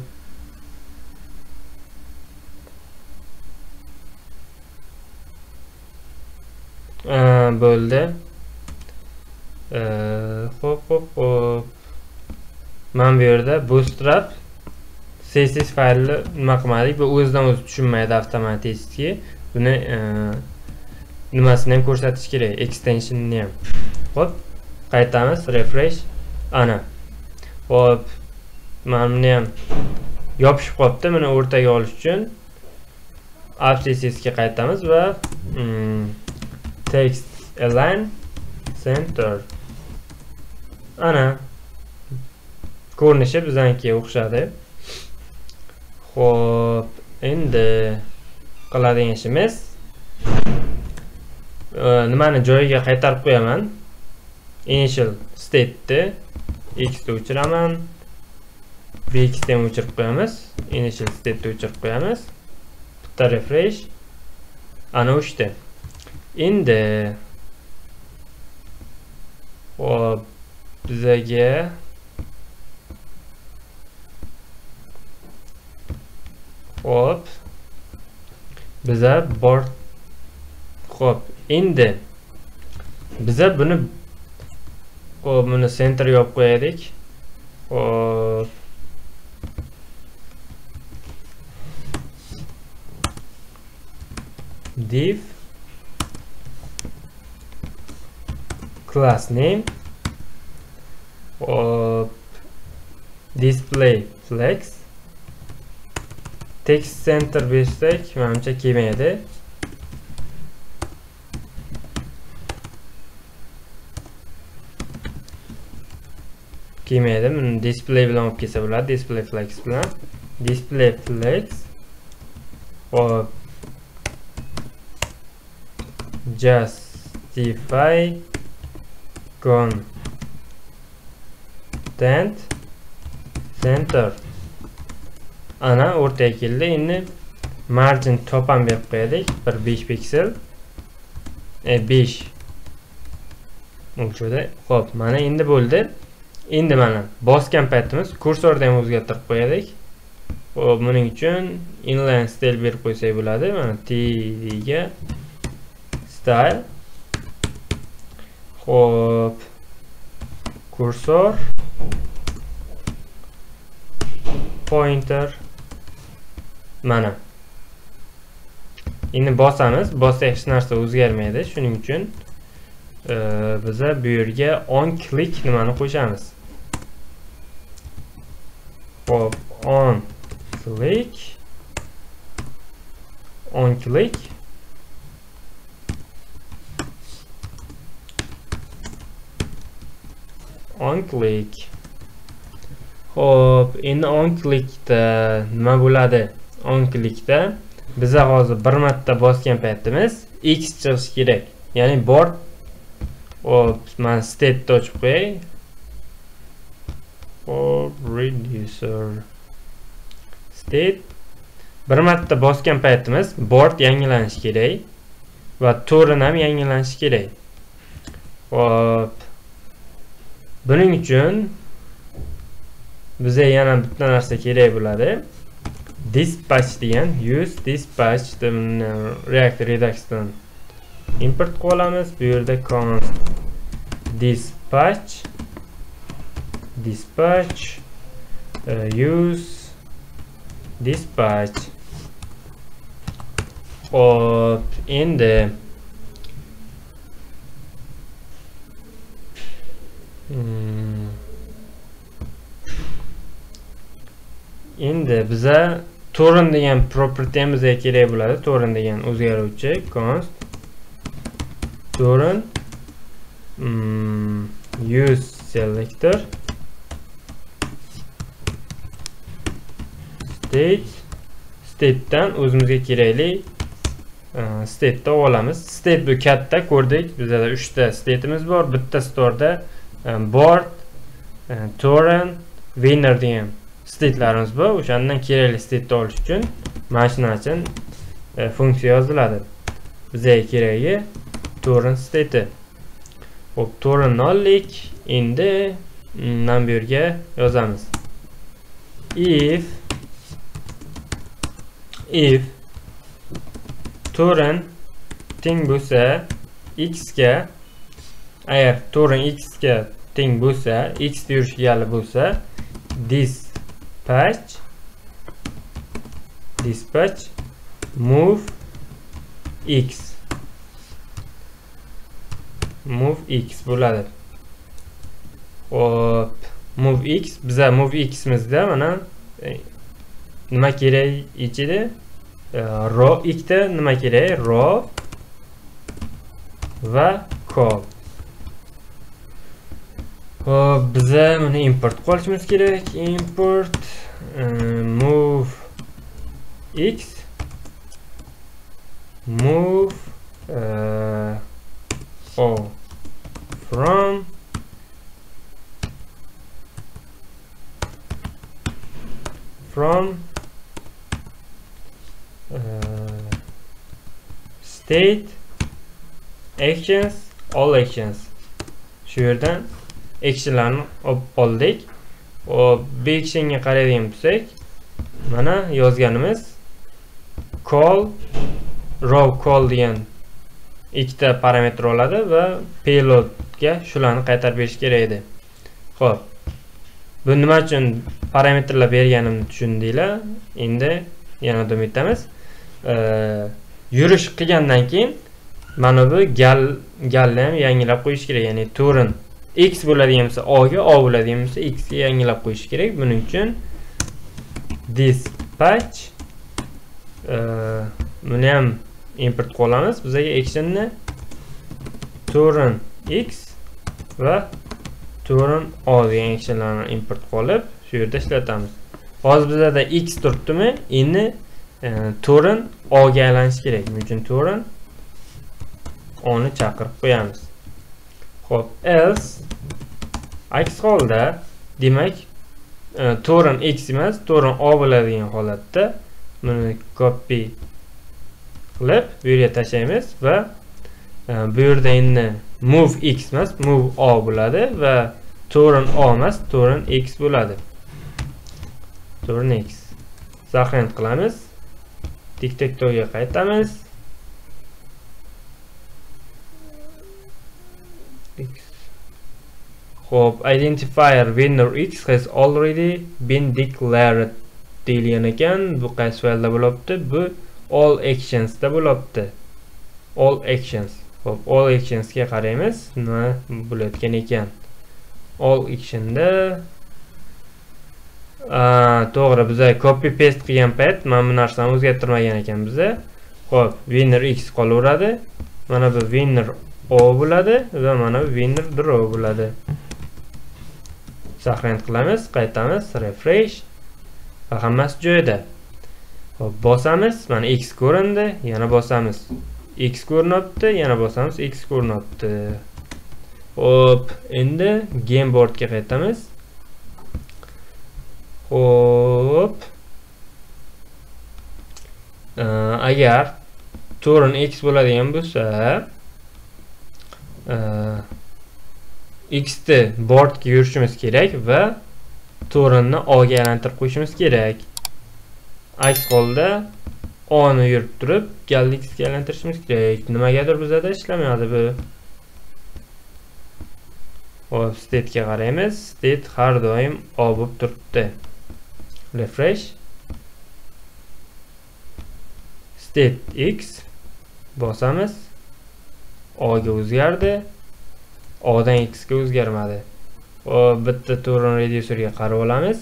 Aa, bo'ldi. Ee, hop hop hop. Men bu yerda bootstrap C S S faylni nima qilmadik, bu o'zidan o'zi tushunmaydi avtomatik. Buni e, nimasini ham ko'rsatish kerak, extensionini ham. Hop, qaytamiz, refresh. Ana. Hop, mana buni ham yopishib qolibdi. Buni o'rtaga olish uchun app C S S ga qaytamiz va mm, text align center. Ana. Ko'rinishi bizanikiga o'xshadi. Xo'p, endi qiladigan ishimiz nimani joyiga qaytarib qo'yaman. Initial state'ni x ni o'chiraman. bx ni ham o'chirib qo'yamiz. Initial state'ni o'chirib qo'yamiz. Bitta refresh. Ana o'chdi. Endi hop, bizaga hop biza bor. Hop, endi biza buni hop buni center yopib qo'yaylik. Hop, div class name hop display flex text center bersak menimcha kelmaydi. kelmaydi. Buni display bilan olib kelsa bo'ladi. Display flex bilan. Display flex hop justify content center. Ana o'rtaga keldi. Endi margin top ham berib qo'ydik. Bir besh piksel. E besh o'lchovda. Xo'p, mana endi bo'ldi. Endi mana bosgan paytimiz kursorni ham o'zgartirib qo'yadik. Xo'p, buning uchun inline style berib qo'ysak bo'ladi. Mana T ga style. Xo'p, kursor pointer mana. Endi bosamiz, bossak hech narsa o'zgarmaydi. Shuning uchun e, biza bu yerga on click nimani qo'shamiz. Hop, on click on click on click. Hop, endi on clickda nima bo'ladi? On clickda biza hozir bir marta bosgan paytimiz X chiqishi kerak. Ya'ni board hop, men state ochib qo'yay. Hop, reducer state bir marta bosgan paytimiz board yangilanishi kerak va to'rin ham yangilanishi kerak. Hop, buning uchun bize yana bitta narsa kerak bo'ladi. Dispatch degan, use dispatch React Redux-dan import qilib olamiz. Bu yerda const dispatch dispatch uh, use dispatch. Hop, endi hmm. endi biza torrent degan property'mizga kerak bo'ladi. Torrent degan o'zgaruvchi const torrent mm, use selector state state'dan o'zimizga kerakli uh, state'da olamiz. State bu katta ko'rdik. Bizda uchta state'imiz bor. Bitta store'da um, board uh, torrent winner degan state'larimiz bor. O'shandan kerakli state'ni olish uchun mana shuning uchun e, funksiya yoziladi. Bizga keragi torrent state'i. Hop, torrent oldik. Endi bundan bu yerga yozamiz. If if torrent teng bo'lsa x ga, agar torrent x ga teng bo'lsa, x yurishgali bo'lsa, this dispatch dispatch move x move x bo'ladi. Hop, move x biza move x mizda mana e, nima kerak ichida e, row ikkita nima kerak? Row va col. Hop, biza buni import qilishimiz kerak. Import uh, move x move uh, oh, from from uh, state actions all actions. Shu yerdan actionlarni oldik. O bu actionga qaraydigan bo'lsak, mana yozganimiz call row call degan ikkita parametr oladi va payloadga shularni qaytarib berish kerak edi. Xo'p. Bu nima uchun parametrlar berganimni tushundinglar? Endi yana davom etamiz. E, yurish qilgandan keyin mana bu gal galni ham yangilab qo'yish kerak. Ya'ni torrent x bo'ladigan bo'lsa o ga, o bo'ladigan bo'lsa x ga yangilab qo'yish kerak. Buning uchun dispatch uh, buni ham import qilamiz. Bizga actionni torrent x va turn o degan actionlarni import qilib shu yerda ishlatamiz. Hozir bizda x turibdimi? Endi e, turn o ga aylanishi kerak. Buning uchun turn oni chaqirib qo'yamiz. Xo'p, else aks holda demak e, turn x emas, turn o bo'ladigan holatda buni copy qilib bu yerga tashlaymiz va e, bu yerda endi move x emas, move o bo'ladi va turn o emas, turn x bo'ladi. Turn x saqlanib qilamiz. Tic-tac-toe'ga qaytamiz. X. Xo'p, identifier winner x has already been declared deyilgan ekan. Bu qaysi faylda bo'libdi? Bu all actions da bo'libdi. All actions. Xo'p, all actions ga qaraymiz. Nima bo'layotgan ekan? All actionda to'g'ri, biza copy paste qilgan payt mana bu narsani o'zgartirmagan ekan biza. Xo'p, winner x qolaveradi. Mana bu winner o bo'ladi va mana bu winner draw bo'ladi. Saqlanib qilamiz, qaytamiz, refresh va hammasi joyida. Xo'p, bosamiz, mana x ko'rindi, yana bosamiz. X ko'rinyapti, yana bosamiz, x ko'rinyapti. Xo'p, endi game boardga qaytamiz. Xo'p. Agar turn x bo'ladigan bo'lsa, x ni boardga yurishimiz kerak va turnni o ga aylantirib qo'yishimiz kerak. Aks holda o ni yurib turib, galni x ga aylantirishimiz kerak. Nimagadir bizda ishlamayadi bu. Xo'p, state ga qaraymiz. State har doim o bo'lib turibdi. Refresh. State x bosamiz. O ga o'zgardi. O dan x ga o'zgarmadi. Xo'p, bitta turn reducerga qarab olamiz.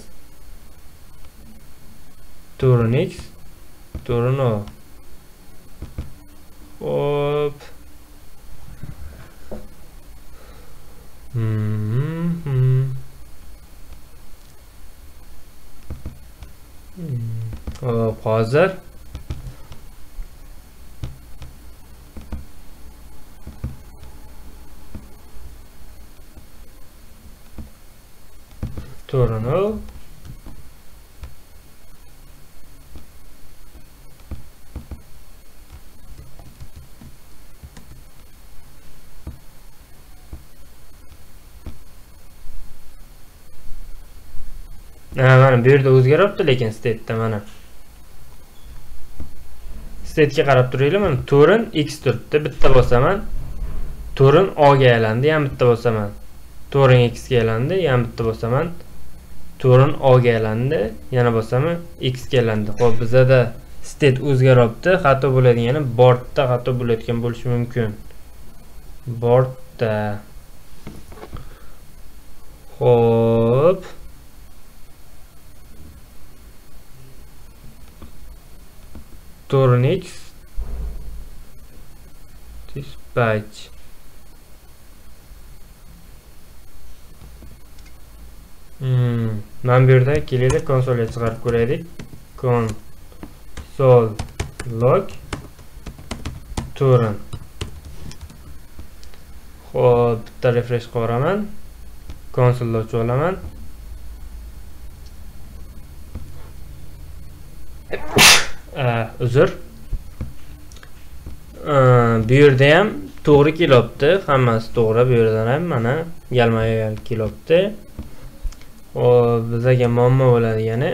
Turn x, turn o. Xo'p. Hmm. Xo'p, hozir turn o mana bu yerda o'zgaryapti, lekin state da mana. State ga qarab turaylik, mana turn x turibdi. Bitta bosaman, turn o ga aylandi, yana bitta bosaman. Turn x ga aylandi, yana bitta bosaman. Turn o ga aylandi, yana bosaman, x ga aylandi. Xo'p, bizda state o'zgaryapti. Xato bo'ladigani boardda xato bo'layotgan bo'lishi mumkin. Boardda. Xo'p. Turn x dispatch. Hmm, mana bu yerda keladi, konsolga chiqarib ko'raylik. Console log turn. Xo'p, bitta refresh qilaraman. Konsolni ochib olaman. Uzr. Bu yerda ham to'g'ri kelyapti, hammasi to'g'ri. Bu yerdan ham mana yalma-yal kelyapti. Xo'p, bizga muammo bo'ladigani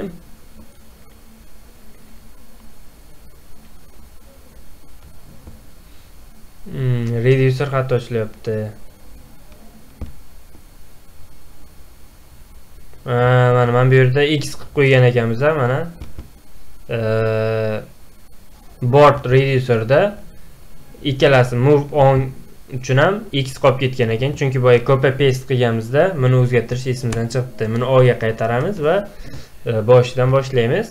Hmm, reducer xato ishlayapti. Mana men bu yerda x qilib qo'ygan ekanmiz, mana. Board reducerda ikkalasi move on uchun ham x qolib ketgan ekan, chunki boya copy paste qilganimizda buni o'zgartirish esimizdan chiqdi. Buni o ga qaytaramiz va boshidan boshlaymiz.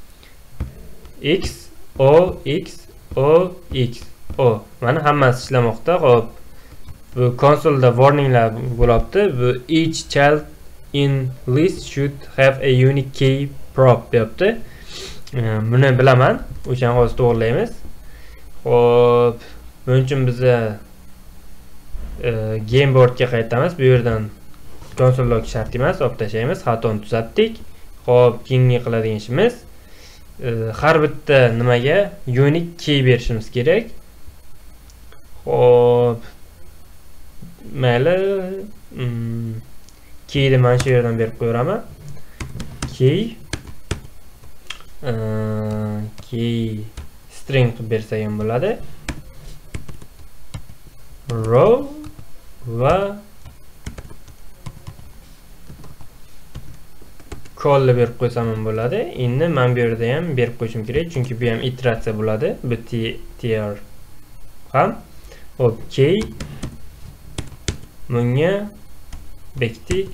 X o x o x o. Mana hammasi ishlamoqda. Xo'p, bu konsolda warninglar bo'libdi. Bu each child in list should have a unique key prop deyapti. Buni bilaman. O'shani hozir to'g'rilaymiz. Xo'p, buning uchun biz game boardga qaytamiz. Bu yerdan console log shart emas, olib tashlaymiz. Xatoni tuzatdik. Xo'p, keyingi qiladigan ishimiz har bitta nimaga unique key berishimiz kerak. Xo'p, mayli, keyni mana shu yerdan berib qo'yaraman. Key key string qilib bersak ham bo'ladi. Row va call berib qo'ysam ham bo'ladi. Endi men bu yerda ham berib qo'yishim kerak, chunki bu ham iteratsiya bo'ladi. Bu tr ham. Hop, key bunga bektik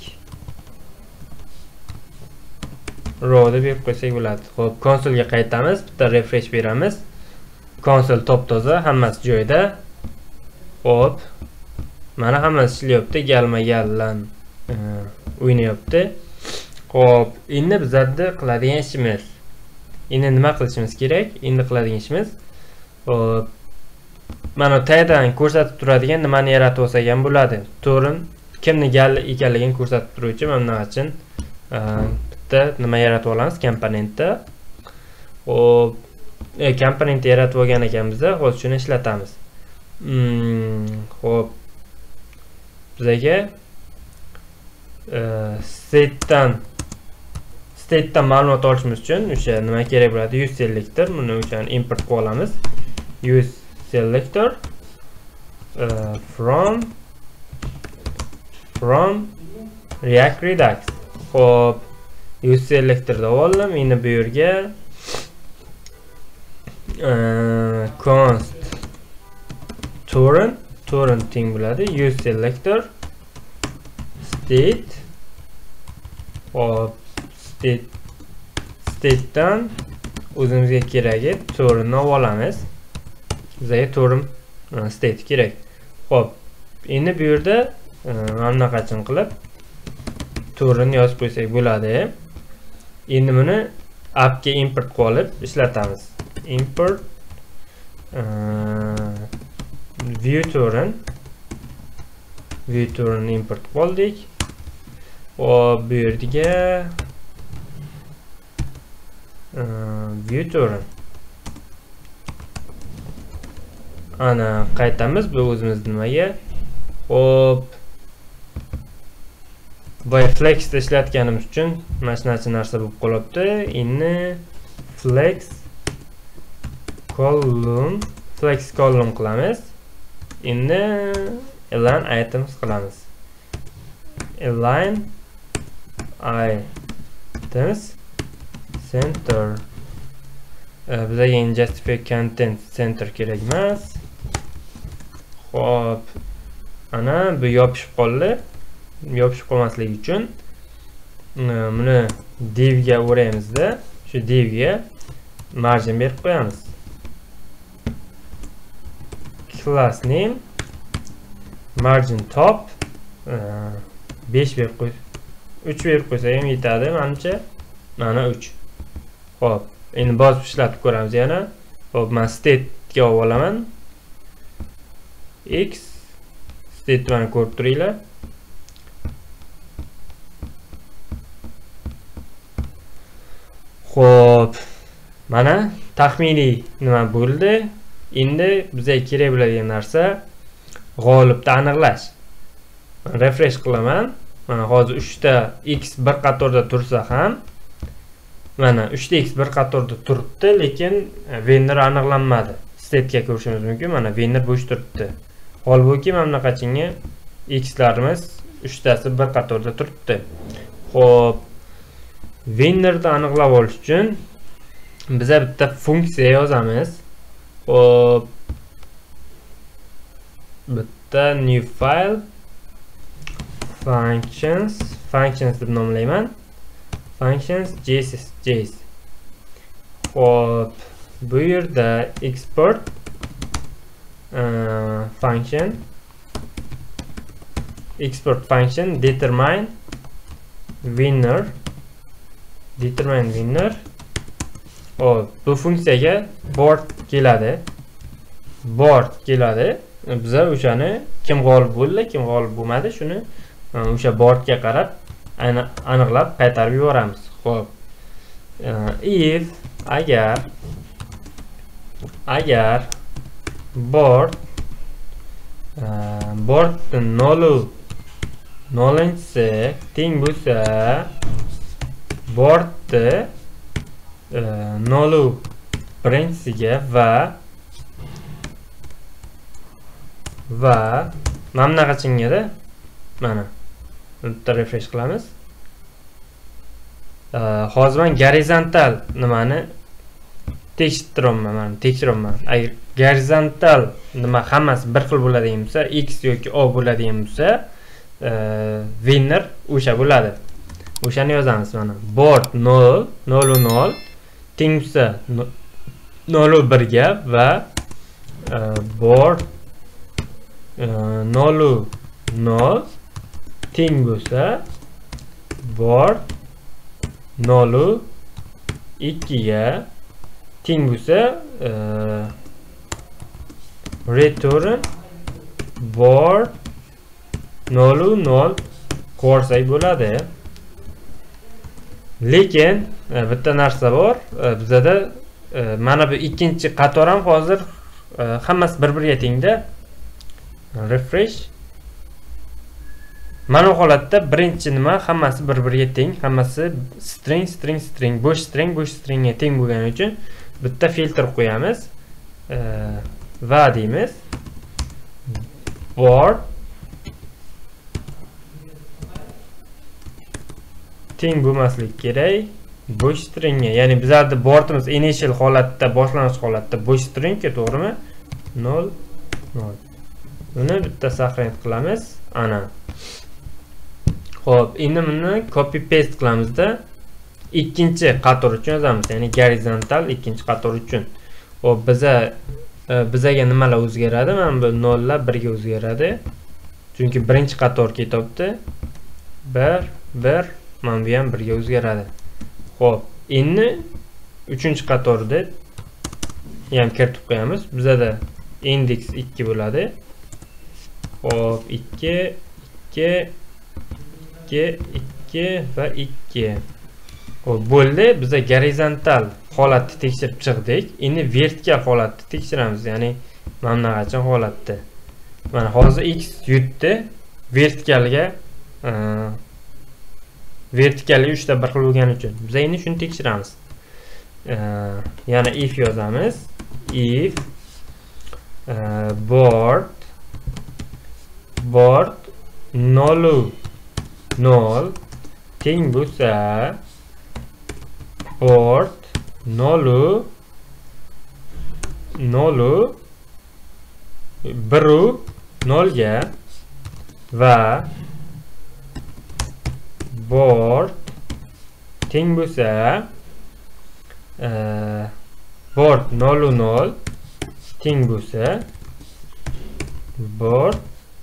row deb berib qo'ysak bo'ladi. Hop, konsolga qaytamiz, bitta refresh beramiz. Konsol top-toza, hammasi joyida. Hop, mana hammasi ishlayapti, galma-gallan o'ynayapti. Hop, endi bizda qiladigan ishimiz. Endi nima qilishimiz kerak? Endi qiladigan ishimiz, hop, mana taydan ko'rsatib turadigan nimani yaratib olsak ham bo'ladi. To'g'ri, kimni gal ekanligini ko'rsatib turuvchi mana uchun bitta nima yaratib olamiz komponentda. Hop, e, komponentni yaratib olgan ekanmiz, hozir shuni ishlatamiz. Hop, bizga state'dan state'dan ma'lumot olishimiz uchun o'sha nima kerak bo'ladi? Use selector. Buni o'shan import qilib olamiz. Use selector uh, from from React Redux. Hop, use selectorda oldim. Endi bu yerga uh, const torrent torrent teng bo'ladi. Use selector state. Hop, state state'dan o'zimizga keragi torrentni olamiz. Bizga torrent state kerak. Hop, endi bu yerda mana bunaqachun qilib torrent yozib qo'ysak bo'ladi. Endi buni appga import qilib olib ishlatamiz. Import uh, view torrent view torrent import qilib oldik. Hop, bu yerga uh, view torrent ana qaytamiz. Bu o'zimiz nimaga? Hop, boy flex ishlatganimiz uchun mana shunaqa narsa bo'lib qolibdi. Endi flex column flex column qilamiz. Endi align items qilamiz. Align items center. Bizga justify content center kerak emas. Hop, ana bu yopishib qoldi. Yopishib qolmasligi uchun buni div ga o'raymiz-da. Shu div ga margin berib qo'yamiz. Class name margin top besh berib qo'y. uch berib qo'ysak ham yetadi menimcha. Mana uch. Hop, endi bosib ishlatib ko'ramiz yana. Hop, men state ga olib olaman. X state bilan ko'rib turinglar. Xo'p, mana taxminiy nima bo'ldi. Endi bizga kerak bo'ladigan narsa g'olibni aniqlash. Refresh qilaman. Mana hozir uch ta x bir qatorda tursa ham, mana uch ta x bir qatorda turibdi, lekin vendor aniqlanmadi. State ga ko'rishimiz mumkin. Mana vendor bo'sh turibdi. Holbuki mana bunaqachinga x larimiz uch tasi bir qatorda turibdi. Xo'p, vendorni aniqlab olish uchun biz bitta funksiya yozamiz. Hop, bitta new file functions functions deb nomlayman. Functions js. Hop, bu yerda export uh, function export function determine winner determine winner. Hop, bu funksiyaga board keladi. Board keladi. Biza o'shani kim g'olib bo'ldi, kim g'olib bo'lmadi, shuni o'sha boardga qarab aniqlab qaytarib yuboramiz. Xo'p. If agar agar board board null nollinchisi teng bo'lsa, board null birinchisiga va va mana bunaqa chingada mana bitta refresh qilamiz. Hozir men gorizontal nimani tekshirtiraman, mana tekshiraman. Agar gorizontal nima hammasi bir xil bo'ladigan bo'lsa, x yoki o bo'ladigan bo'lsa, winner o'sha bo'ladi. O'shani yozamiz mana. Board null null null teng bo'lsa null bir ga va board null null teng bo'lsa board null ikki ga teng bo'lsa return board null null ko'rsak bo'ladi. Lekin bitta narsa bor, bizada mana bu ikkinchi qator ham hozir hammasi bir-biriga tengda. Refresh. Mana bu holatda birinchi nima hammasi bir-biriga teng, hammasi string string string, bo'sh string bo'sh stringga teng bo'lgani uchun bitta filtr qo'yamiz. Va deymiz. Board teng bo'lmaslik kerak bo'sh stringga. Ya'ni bizlarda boardimiz initial holatda, boshlang'ich holatda bo'sh stringga, to'g'rimi? null null. Buni bitta saqlanib qilamiz. Ana. Xo'p, endi buni copy paste qilamizda ikkinchi qator uchun yozamiz. Ya'ni gorizontal ikkinchi qator uchun. Xo'p, biza bizaga nimalar o'zgaradi? Mana bu null lar bir ga o'zgaradi. Chunki birinchi qator ketyapti. bir bir, mana bu ham bir ga o'zgaradi. Xo'p, endi uchinchi qatorda ham kiritib qo'yamiz. Bizada index ikki bo'ladi. Hop, ikki ikki ikki ikki va ikki. Hop, bo'ldi. Biza gorizontal holatni tekshirib chiqdik. Endi vertikal holatni tekshiramiz, ya'ni mana bunaqacha holatda. Mana hozir x yutdi, vertikalga vertikalga uch ta bir xil bo'lgani uchun biz endi shuni tekshiramiz. Yana if yozamiz. If board board null null teng bo'lsa board null null bir null ga va board teng bo'lsa board null null teng bo'lsa board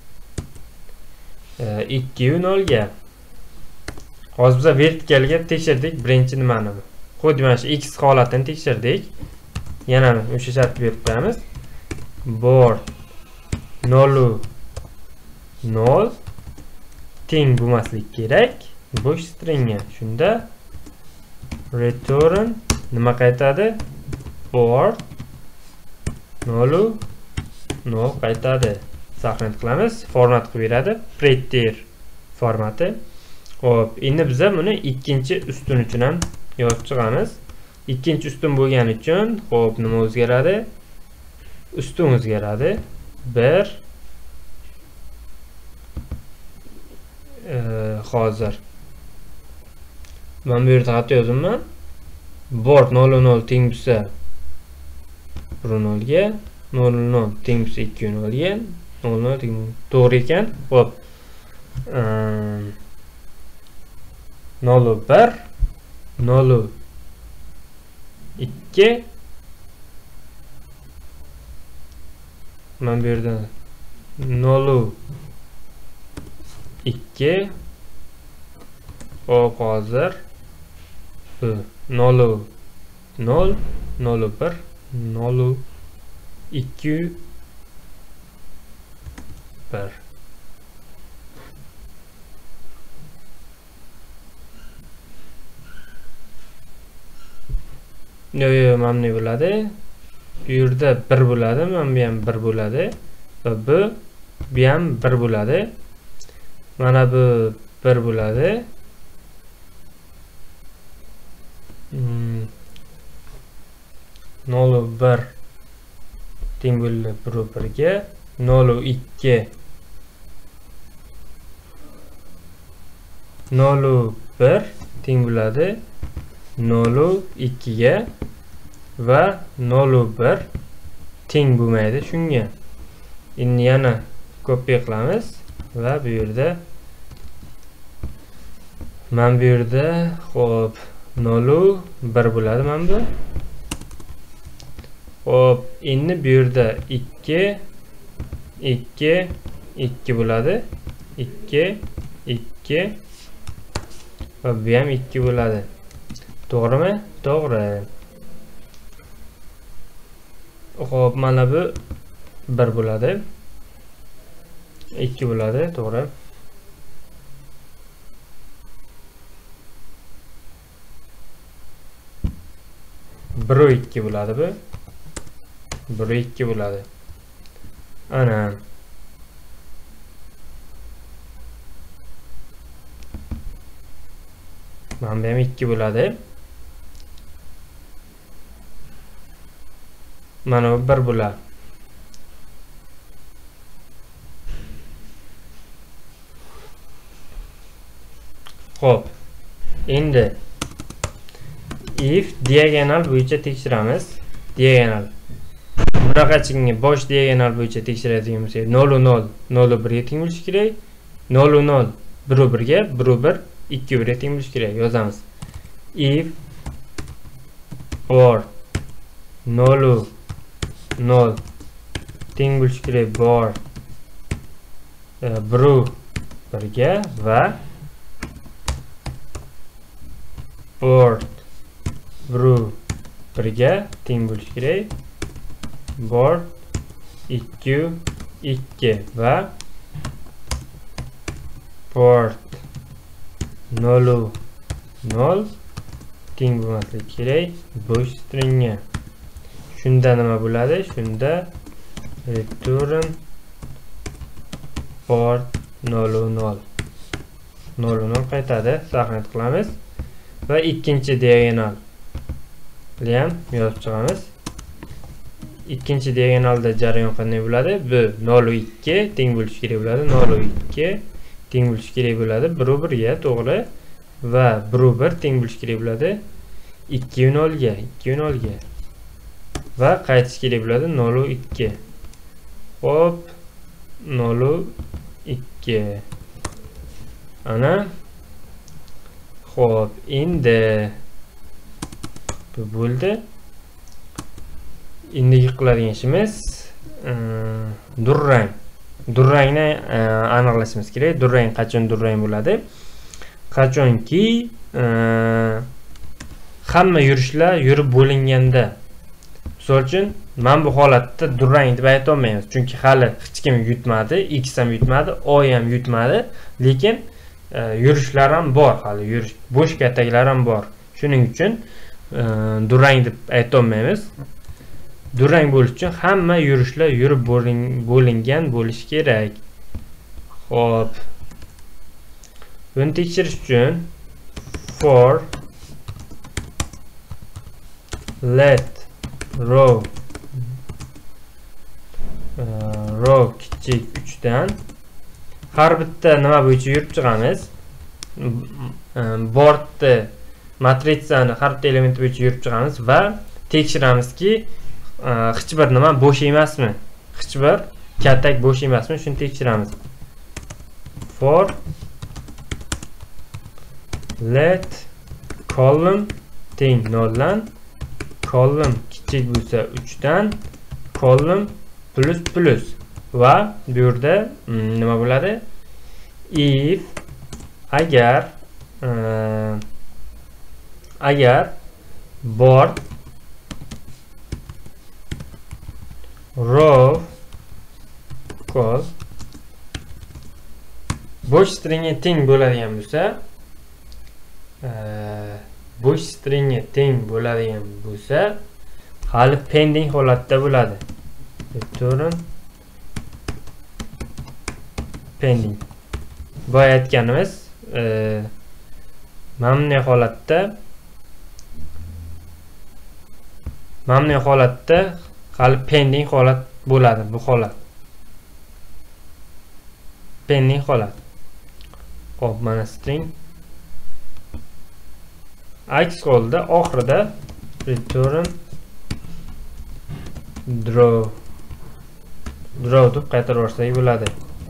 ikki null ga. Hozir biz vertikalga tekshirdik birinchi nimani. Xuddi mana shu x holatini tekshirdik. Yana o'sha shartni berib qo'yamiz. Board null null teng bo'lmaslik kerak bo'sh stringga. Shunda return nima qaytadi? Board null null qaytadi. Saqlanib qilamiz, format qilib beradi. Prettier formati. Xo'p, endi biz buni ikkinchi ustun uchun ham yozib chiqamiz. Ikkinchi ustun bo'lgani uchun, xo'p, nima o'zgaradi? Ustun o'zgaradi. bir e, hozir men bu yerda xato yozibman. Board null null teng bo'lsa bir null ga, null null teng bo'lsa ikki null ga, null null teng to'g'ri ekan. Xo'p. null bir null ikki men bu yerda null ikki. Hop, hozir nol nol nol bir nol ikki bir. Yo yo, mana ne bo'ladi? Bu yerda bir bo'ladi, mana bu ham bir bo'ladi va bu bu ham bir bo'ladi. Mana bu bir bo'ladi. Hmm. nol bir teng bo'ladi bir birga, nol ikki nol bir teng bo'ladi nol ikki ga va nol bir teng bo'lmaydi shunga. Endi yana kopiya qilamiz va bu yerda mana bu yerda xo'p nol bir bo'ladi mana bu. Hop, endi bu yerda ikki ikki ikki bo'ladi. ikki ikki va bu ham ikki bo'ladi. To'g'rimi? To'g'ri. Xo'p, mana bu bir bo'ladi. ikki bo'ladi, to'g'ri. bir ikki bo'ladi bu. bir ikki bo'ladi. Ana. Mana bu ham ikki bo'ladi. Mana bu bir bo'ladi. Xo'p. Endi if diagonal bo'yicha tekshiramiz. Diagonal. Bunaqachiga bosh diagonal bo'yicha tekshiradigan bo'lsak, nol nol nol bir ga teng bo'lishi kerak. nol nol bir bir ga, bir bir ikki bir ga teng bo'lishi kerak. Yozamiz. If or nol nol teng bo'lishi kerak bor bir bir ga va or bir bir ga teng bo'lishi kerak bor ikki ikki va port nol nol teng bo'lmasligi kerak bo'sh stringga. Shunda nima bo'ladi? Shunda return port nol nol nol nol qaytadi. Saqlanib qilamiz va ikkinchi diagonal ham yozib chiqamiz. Ikkinchi diagonalda jarayon qanday bo'ladi? Bu nol ikki teng bo'lishi kerak bo'ladi. nol ikki teng bo'lishi kerak bo'ladi bir bir ga, to'g'ri? Va bir bir teng bo'lishi kerak bo'ladi ikki nol ga, ikki nol ga. Va qaytish kerak bo'ladi nol ikki. Hop, nol ikki. Ana. Xo'p, endi bu bo'ldi. Endi qiladigan ishimiz durrang. Durrangni aniqlashimiz kerak. Durrang qachon durrang bo'ladi? Qachonki hamma yurishlar yurib bo'linganda. Misol uchun, men bu holatda durrang deb ayta olmaymiz, chunki hali hech kim yutmadi, x ham yutmadi, y ham yutmadi, lekin yurishlar ham bor, hali yurish, bo'sh kataklar ham bor. Shuning uchun durrang deb ayta olmaymiz. Durrang bo'lish uchun hamma yurishlar yurib bo'lingan bo'lishi kerak. Xo'p. Buni tekshirish uchun for let row uh, row kichik uch dan har bitta nima bo'yicha yurib chiqamiz. Boardni matritsani har bitta elementi bo'yicha yurib chiqamiz va tekshiramizki hech bir nima bo'sh emasmi? Hech bir katak bo'sh emasmi? Shuni tekshiramiz. For let column teng noldan, column kichik bo'lsa uch dan, column plus plus va bu yerda nima bo'ladi? if agar uh, agar board row call bo'sh stringga teng bo'ladigan bo'lsa, uh, bo'sh stringga teng bo'ladigan bo'lsa, hali pending holatda bo'ladi. Return pending. Bu aytganimiz uh, mamnun holatda mamnun holatda hali pending holat bo'ladi bu holat. Pending holat. Hop, mana string aks holda oxirida return draw draw deb qaytarib yuborsak bo'ladi.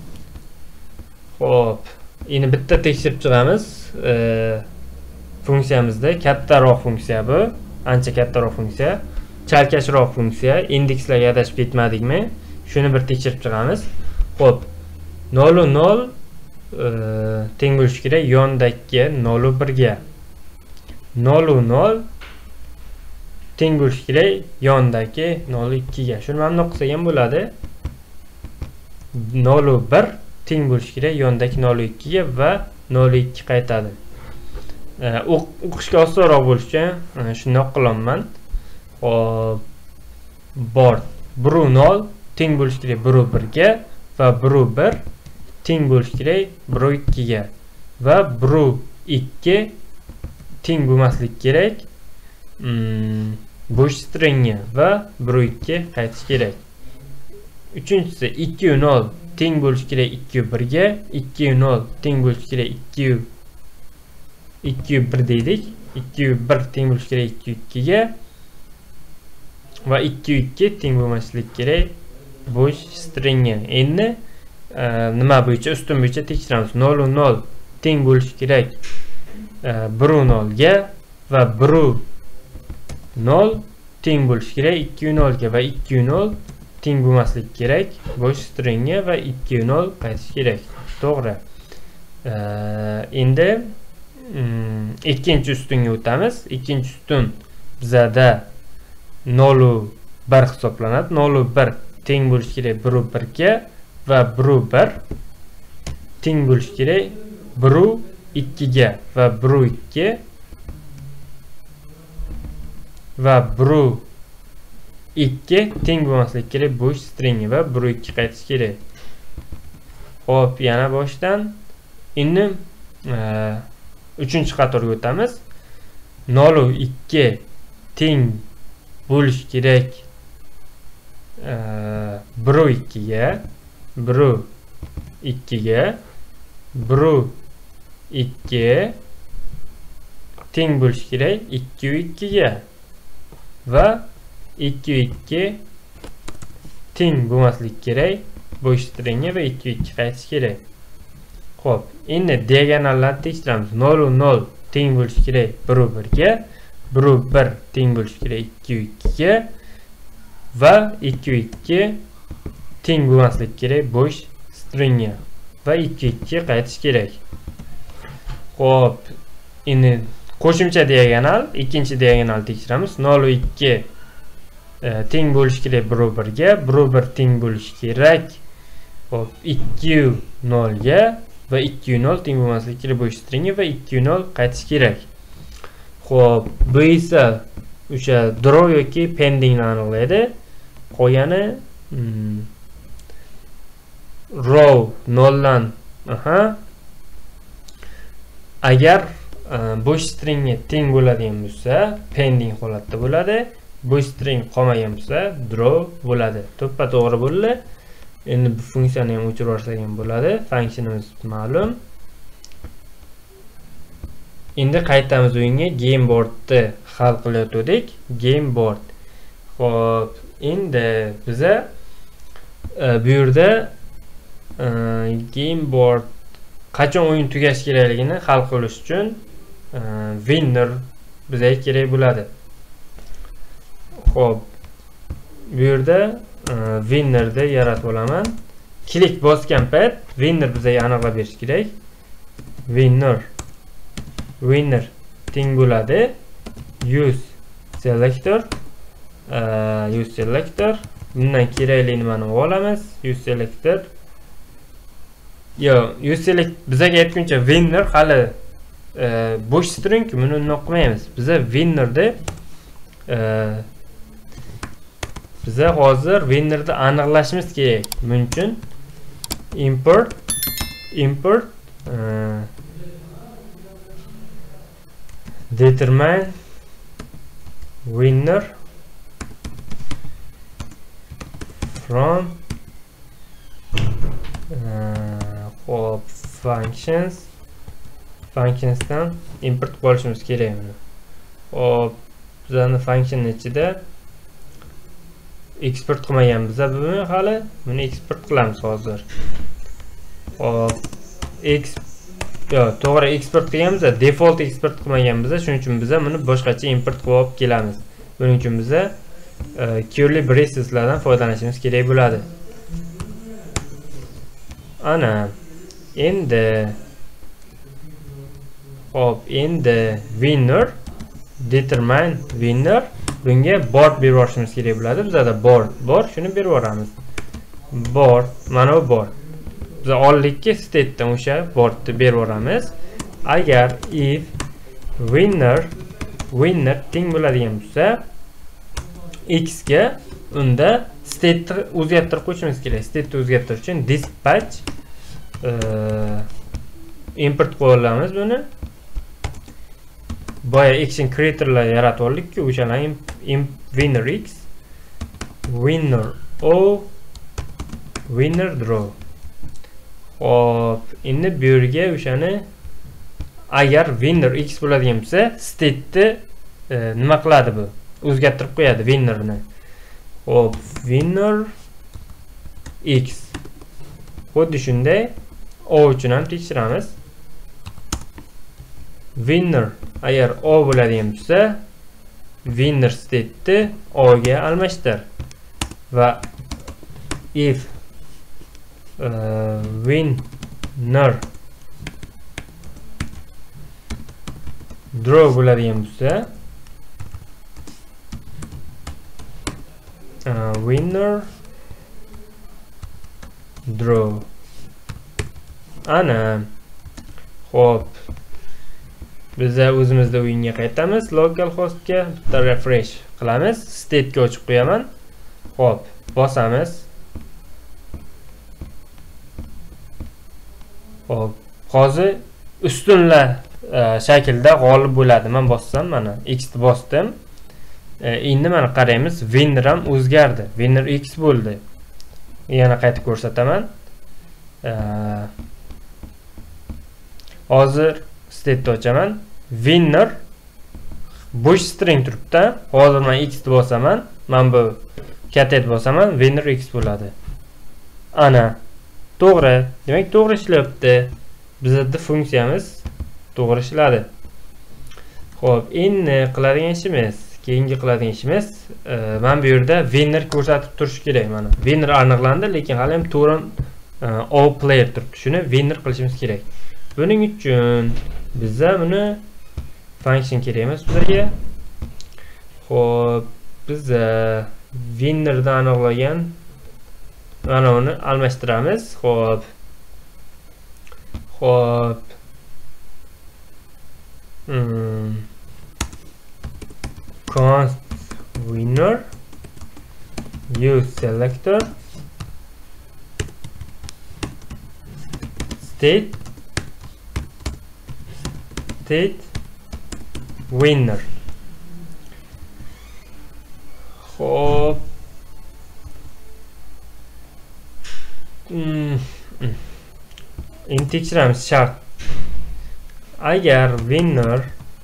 Hop, endi bitta tekshirib chiqamiz. E, funksiyamizda kattaroq funksiya bu, ancha kattaroq funksiya, chalkashroq funksiya, indekslarga adashib ketmadikmi? Shuni bir tekshirib chiqamiz. Hop, nol nol e, teng bo'lishi kerak yondagi nol bir ga. nol nol teng bo'lishi kerak yondagi nol ikki ga. Shuni mana bunday qilsak ham bo'ladi. nol bir teng bo'lishi kerak yondagi nol ikki ga va nol ikki qaytadi. E, o'qishga osonroq bo'lishi uchun e, shunday qilaman. Hop, board bir nol teng bo'lishi kerak bir bir ga va bir bir teng bo'lishi kerak bir ikki ga va bir ikki teng bo'lmasligi kerak hmm, bo'sh stringga va bir ikki qaytish kerak. Uchinchisi ikki nol teng bo'lishi kerak ikki bir ga, ikki nol teng bo'lishi kerak ikki ikki bir deydik. ikki bir teng bo'lishi kerak ikki ikki ga va ikki ikki teng bo'lmasligi kerak bo'sh stringga. Endi e, nima bo'yicha ustun bo'yicha tekshiramiz. nol nol teng bo'lishi kerak e, bir nol ga va bir nol teng bo'lishi kerak ikki nol ga va ikki nol teng bo'lmasligi kerak bo'sh stringga va ikki nol qaytish kerak. To'g'ri. E, endi mm, ikkinchi ustunga o'tamiz. Ikkinchi ustun bizada nol bir hisoblanadi. nol bir teng bo'lishi kerak bir bir ga va bir bir teng bo'lishi kerak bir ikki ga va bir ikki va bir ikki teng bo'lmasligi kerak bo'sh stringi va bir ikki qaytish kerak. Hop, yana boshdan. Endi uchinchi qatorga o'tamiz. nol ikki teng bo'lishi kerak bir ikki ga, bir ikki ga, bir ikki teng bo'lishi kerak ikki ikki ga va ikki ikki teng bo'lmasligi kerak bo'sh stringga va ikki ikki qaytish kerak. Xo'p, endi diagonallarni tekshiramiz. nol nol teng bo'lishi kerak bir bir ga, bir bir teng bo'lishi kerak ikki ikki ga va ikki ikki teng bo'lmasligi kerak bo'sh stringga va ikki ikki qaytish kerak. Xo'p, endi qo'shimcha diagonal, ikkinchi diagonal tekshiramiz. nol ikki e, teng bo'lishi kerak bir bir ga, bir bir teng bo'lishi kerak hop ikki nol ga va ikki nol teng bo'lmasligi kerak bo'sh stringga va ikki nol qaytish kerak. Xo'p, bu esa o'sha draw yoki pendingni aniqlaydi. Qolgani hmm, row noldan aha agar uh, bo'sh stringga teng bo'ladigan bo'lsa pending holatda bo'ladi. Bo'sh string qolmagan bo'lsa draw bo'ladi. To'ppa to'g'ri bo'ldi. Endi bu funksiyani ham o'chirib yuborsak ham bo'ladi. Functionimiz ma'lum. Endi qaytamiz o'yinga. Game boardni hal qilayotgandik. Game board. Xo'p, endi biza uh, bu yerda uh, game board qachon o'yin tugashi kerakligini hal qilish uchun uh, winner bizga kerak bo'ladi. Xo'p, bu yerda uh, winnerni yaratib olaman. klik bosgan payt winner bizga aniqlab berish kerak. Winner winner teng bo'ladi use selector uh, use selector. Bundan kerakli nimani olamiz. Use selector. Yo, use select bizga aytguncha winner hali uh, bo'sh string, buni undoq qilmaymiz. Biza winner deb uh, biza hozir winnerni aniqlashimiz kerak. Buning uchun import import uh, determine winner from uh, hop functions functionsdan import qilishimiz kerak buni. Hop bizning function ichida export qilmaganmiz buni hali. Buni export qilamiz hozir. Hop x yo, to'g'ri export qilganmiz, default export qilmaganmiz. Shuning uchun biz buni boshqacha import qilib olib kelamiz. Buning uchun biz uh, curly braceslardan foydalanishimiz kerak bo'ladi. Ana endi hop endi winner determine winner bunga board berib yuborishimiz kerak bo'ladi. Bizda board bor, shuni berib yuboramiz. Board, mana bu board. Biz ollikka state'dan o'sha boardni berib yuboramiz. Agar if winner winner teng bo'ladigan bo'lsa x ga, unda state'ni o'zgartirib qo'yishimiz kerak. State'ni o'zgartirish uchun dispatch uh, import qo'yamiz buni. Boya action creatorlar yaratib oldik-ku, o'shalar imp, imp winner x winner o winner draw. Hop, endi bu yerga o'shani agar winner x bo'ladigan bo'lsa, state'ni e, nima qiladi bu? O'zgartirib qo'yadi winnerni. Hop, winner x. Xuddi shunday o uchun ham tekshiramiz. Winner agar o bo'ladigan bo'lsa, winner state'ni o ga almashtir. Va if uh, winner draw bo'ladigan bo'lsa, uh, winner draw. Ana hop, biz o'zimizda o'yinga qaytamiz. Local hostga bitta refresh qilamiz. State ga ochib qo'yaman. Hop, bosamiz. Hop, hozir ustunlar uh, shaklda g'olib bo'ladi. Men bossam, mana x ni bosdim. Uh, endi mana qaraymiz, winner ham o'zgardi. Winner x bo'ldi. Yana qaytib ko'rsataman. Uh, hozir state ochaman. Winner bo'sh string turibdi. Hozir men x ni bosaman. Men bu katet bosaman, winner x bo'ladi. Ana to'g'ri. Demak, to'g'ri ishlayapti. Bizning funksiyamiz to'g'ri ishladi. Xo'p, endi qiladigan ishimiz, keyingi qiladigan ishimiz, e, men bu yerda winner ko'rsatib turish kerak mana. Winner aniqlandi, lekin hali ham to'g'ri e, all player turibdi. Shuni winner qilishimiz kerak. Buning uchun bizga buni function kerak emas bizga. Xo'p, biz winnerdan aniqlagan mana uni almashtiramiz. Xo'p. Xo'p. Hmm. Const winner use selector state state winner. Hop. Hmm. Endi tekshiramiz shart. Agar winner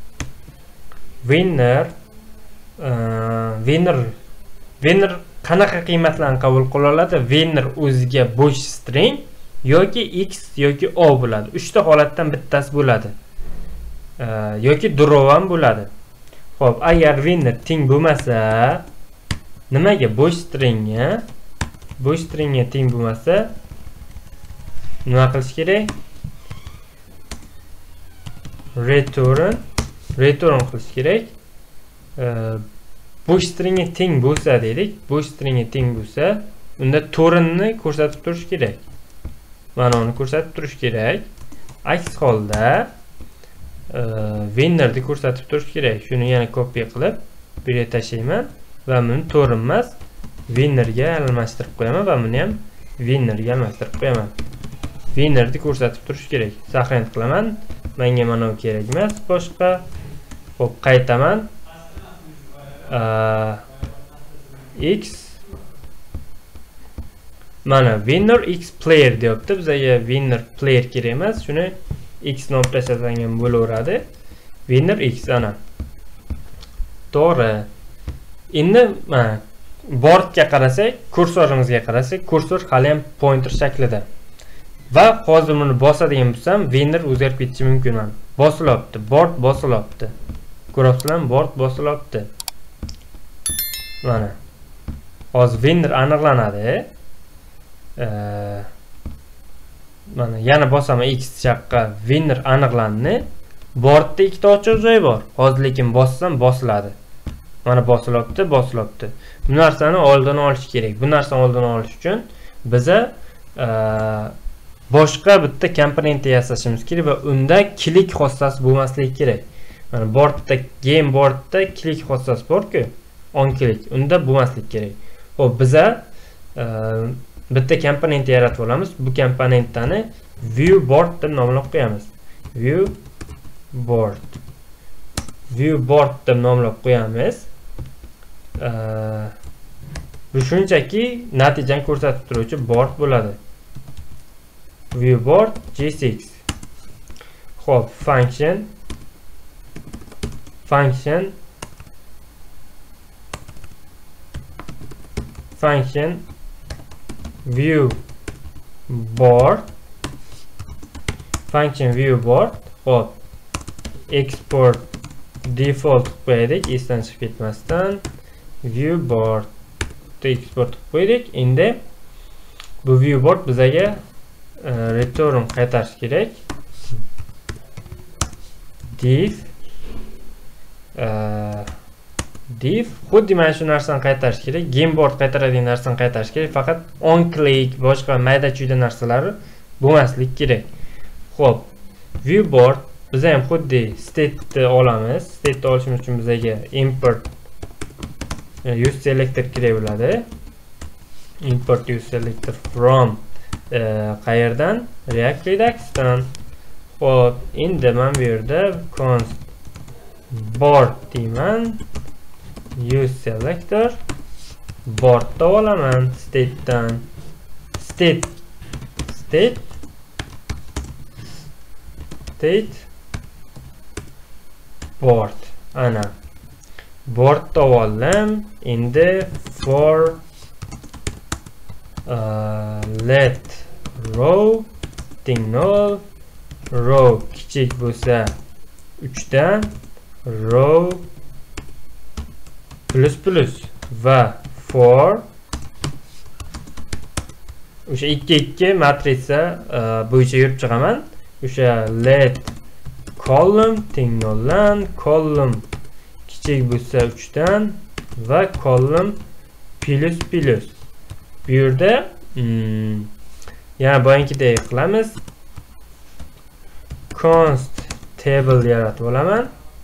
winner uh, winner winner qanaqa qiymatlarni qabul qila oladi? Winner o'ziga bo'sh string yoki x yoki o bo'ladi. Uchta holatdan bittasi bo'ladi. Uh, yoki draw ham bo'ladi. Xo'p, agar winner teng bo'lmasa, nimaga bo'sh stringga bo'sh stringga teng bo'lmasa, nima qilish kerak? Return return qilish kerak. Bu stringga teng bo'lsa dedik. Bu stringga teng bo'lsa, unda to'rinni ko'rsatib turish kerak. Mana uni ko'rsatib turish kerak. Aks holda winnerni ko'rsatib turish kerak. Shuni yana copy qilib bu yerga tashlayman va buni to'rin emas, winnerga almashtirib qo'yaman va buni ham winnerga almashtirib qo'yaman. Winnerni ko'rsatib turish kerak. Saqlanib qilaman. Menga mana bu kerak emas, boshqa. Xo'p, qaytaman. X mana winner x player deyapti. Bizga winner player kerak emas. Shuni x nom tashlasangan bo'laveradi. Winner x ana. To'g'ri. Endi mana boardga qarasak, kursorimizga qarasak, kursor hali ham pointer shaklida. Va hozir buni bosadigan bo'lsam, winner o'zgarib ketishi mumkin. Mana bosilyapti, board bosilyapti. Ko'ryapsizlarmi? Board bosilyapti. Mana. Hozir winner aniqlanadi. Mana yana bosaman x chaqqa winner aniqlandi. Boardda ikkita ochiq joy bor. Hozir lekin bossam bosiladi. Mana bosilyapti, bosilyapti. Bu narsani oldini olish kerak. Bu narsani oldini olish uchun biza boshqa bitta komponent yasashimiz kerak va unda klik xossasi bo'lmasligi kerak. Mana boardda game boardda klik xossasi bor-ku, on click. Unda bo'lmasligi kerak. Xo'p, biza bitta komponent yaratib olamiz. Bu komponentni view board deb nomlab qo'yamiz. View board. View board deb nomlab qo'yamiz. Bu shunchaki natijani ko'rsatib turuvchi board bo'ladi. View board G six. Xo'p, function function function view board function view board. Xo'p, export default qo'ydik, esdan chiqib ketmasdan view board export qo'ydik. Endi bu view board bizaga return qaytarish kerak. Div div xuddi mana shu narsani qaytarish kerak. Game board qaytaradigan narsani qaytarish kerak. Faqat on click boshqa mayda-chuyda narsalari bo'lmasligi kerak. Xo'p, view board biz ham xuddi state olamiz. State olishimiz uchun bizaga import use selector kerak bo'ladi. Import use selector from qayerdan? React Redux-dan. Xo'p, endi men bu yerda const board deyman. Use selector boardda olaman state-dan. State state state board. Ana boardda oldim. Endi for uh, let row thing null, row kichik bo'lsa uch dan, row plus plus va for o'sha ikki ikki matritsa bo'yicha yurib chiqaman. O'sha let column teng noldan, column kichik bo'lsa uch dan va column plus plus. Bu yerda hmm, yana boyankidek qilamiz. Const table yaratib olaman.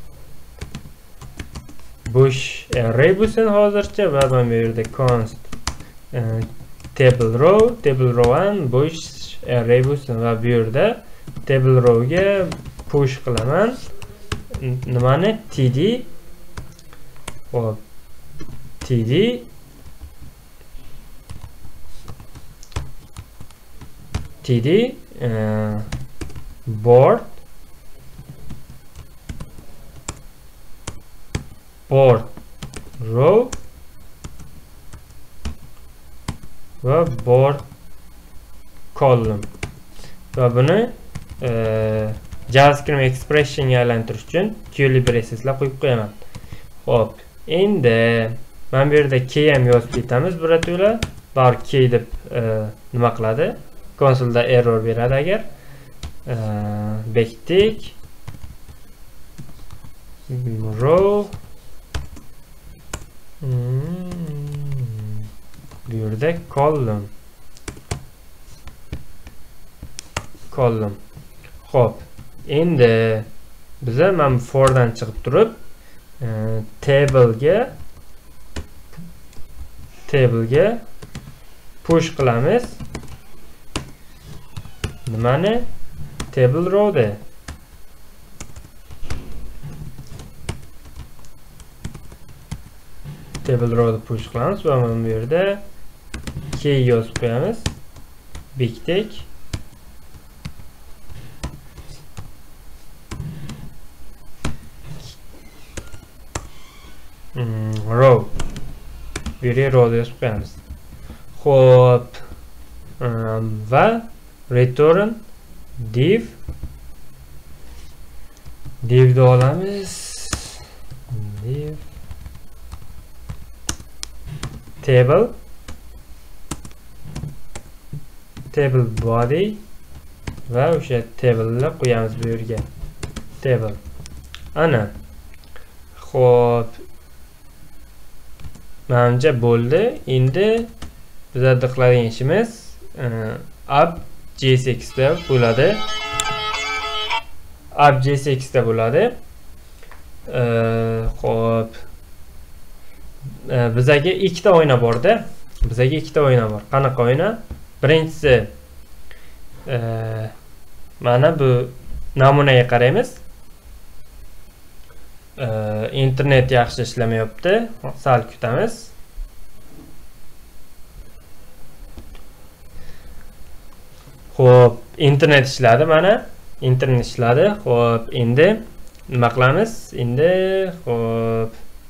Bo'sh array bo'lsin hozircha va men bu yerda const uh, table row, table row and bo'sh array bo'lsin va bu yerda table row ga push qilaman. Nimani? td. Hop. td td uh, board board row va board column. Va buni e, JavaScript expression ga aylantirish uchun curly braceslar qo'yib qo'yaman. Xo'p, endi men bu yerda key ham yozib ketamiz birato'la. Bar key deb e, nima qiladi? konsolda error beradi agar. Bekitdik. Row. Bu yerda column. Column. Xo'p. Endi biza mana for dan chiqib turib table ga table ga push qilamiz. Nimani? Table row da. Table row'da push qilamiz va mana bu yerda key yozib qo'yamiz. Bekitdik. Row. Bu yerga row yozib qo'yamiz. Xo'p. Va return div divni olamiz. Div table table body va o'sha table'ni qo'yamiz bu yerga. Table. Ana. Xo'p. Menimcha bo'ldi. Endi bizga qiladigan ishimiz app.jsx da bo'ladi. app.jsx da bo'ladi. Xo'p. Bizaga ikkita o'yna bor-da. Bizaga ikkita o'yna bor. Qanaqa o'yna? Birinchisi mana bu namunaga qaraymiz. Internet yaxshi ishlamayapti. Sal kutamiz. Xo'p, internet ishladi mana. Internet ishladi. Xo'p, endi nima qilamiz? Endi xo'p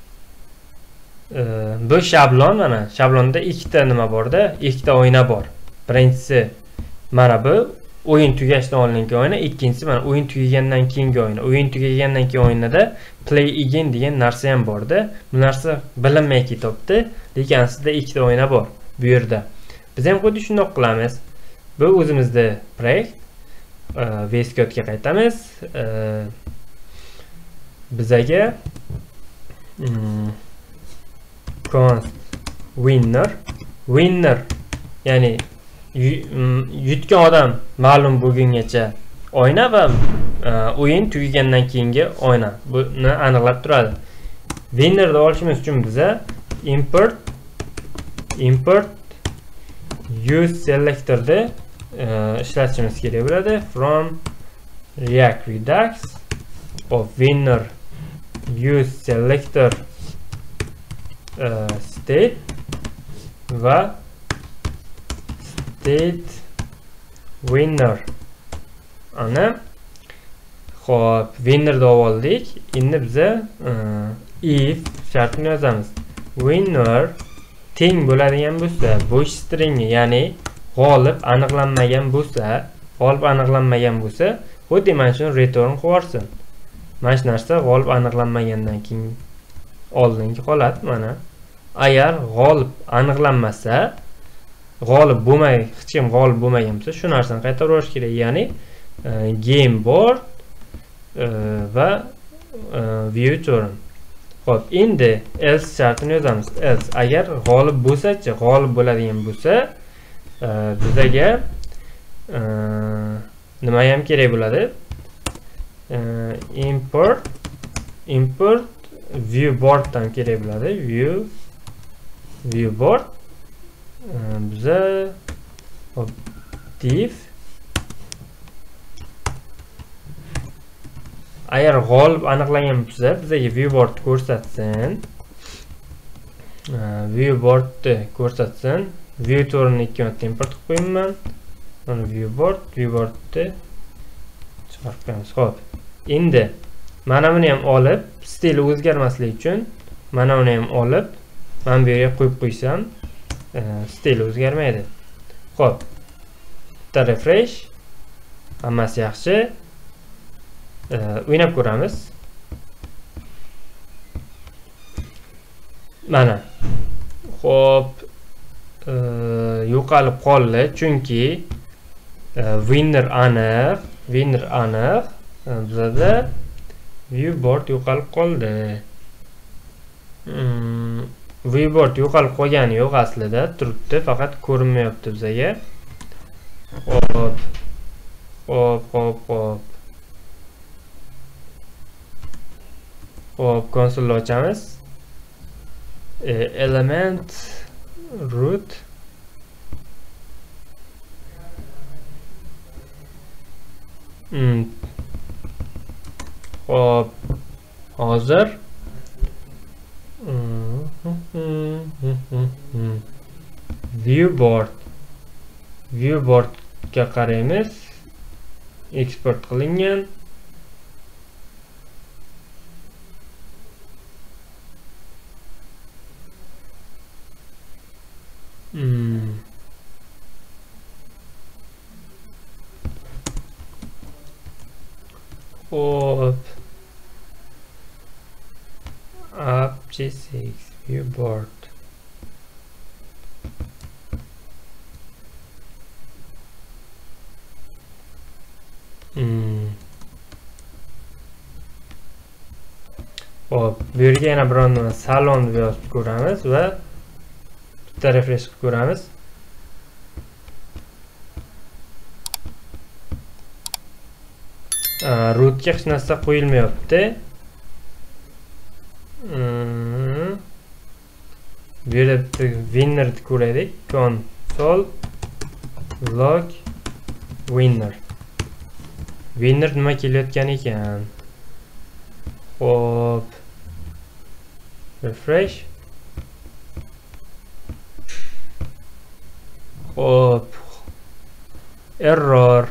bu shablon mana. Shablonda ikkita nima bor-da? Ikkita o'yna bor. Birinchisi mana bu o'yin tugashdan olingan o'yina, ikkinchisi mana o'yin tugagandan keyingi o'yina. O'yin tugagandan keyin o'yinda play again degan narsa ham bor-da. Bu narsa bilinmay ketibdi, lekin aslida ikkita o'yina bor bu yerda. Biz ham xuddi shunday qilamiz. Bu o'zimizda proyekt. V S Code ga qaytamiz. Bizaga const winner winner ya'ni yutgan odam ma'lum bo'lgungacha o'yna va o'yin tugagandan keyingi o'yna. Buni aniqlab turadi. Winnerni olishimiz uchun biza import import use selectorni ishlatishimiz kerak bo'ladi. From React Redux of winner use selector state va state winner. Ana xo'p, winner da oldik. Endi biza if shartini yozamiz. Winner teng bo'ladigan bo'lsa, bo'sh string, ya'ni g'olib aniqlanmagan bo'lsa, g'olib aniqlanmagan bo'lsa, xuddi mana shuni return qilib mana shu narsa g'olib aniqlanmagandan keyin oldingi holat mana. Agar g'olib aniqlanmasa, g'olib bo'lmay, hech kim g'olib bo'lmagan bo'lsa, shu narsani qaytarib yuborish kerak. Ya'ni game board va view turn. Xo'p, endi else shartini yozamiz. Else agar g'olib bo'lsa-chi, g'olib bo'ladigan bo'lsa, bizaga nima ham kerak bo'ladi? Import import view board dan kerak bo'ladi. View view board biza div agar g'olib aniqlangan bo'lsa, bizaga view board ko'rsatsin. View boardni ko'rsatsin. View turni ikki marta import qilib qo'yaman. Mana view board, view boardni chiqarib qo'yamiz. Xo'p. Endi mana buni ham olib, stili o'zgarmasligi uchun mana buni ham olib, mana bu yerga qo'yib qo'ysam, stili o'zgarmaydi. Xo'p. Bitta refresh. Hammasi yaxshi. O'ynab ko'ramiz. Mana. Xo'p, yo'qolib qoldi, chunki winner aniq, winner aniq. Bizda viewboard yo'qolib qoldi. Hmm, viewboard yo'qolib qolgani yo'q aslida, turibdi, faqat ko'rinmayapti bizga. Hop. Hop, hop, hop. Hop, konsolni ochamiz. E, element root Hmm. Hop. Hozir viewboard viewboardga qaraymiz. Export qilingan. Hmm. Hop. Up G six viewboard. Hmm. Hop, bu yerga yana biron salon deb yozib ko'ramiz va bitta refresh qilib ko'ramiz. Rootga hech narsa qo'yilmayapti. Bu yerda winner ni ko'raylik. Console log winner. Winner nima kelayotgan ekan? Hop. Refresh. Hop. Error.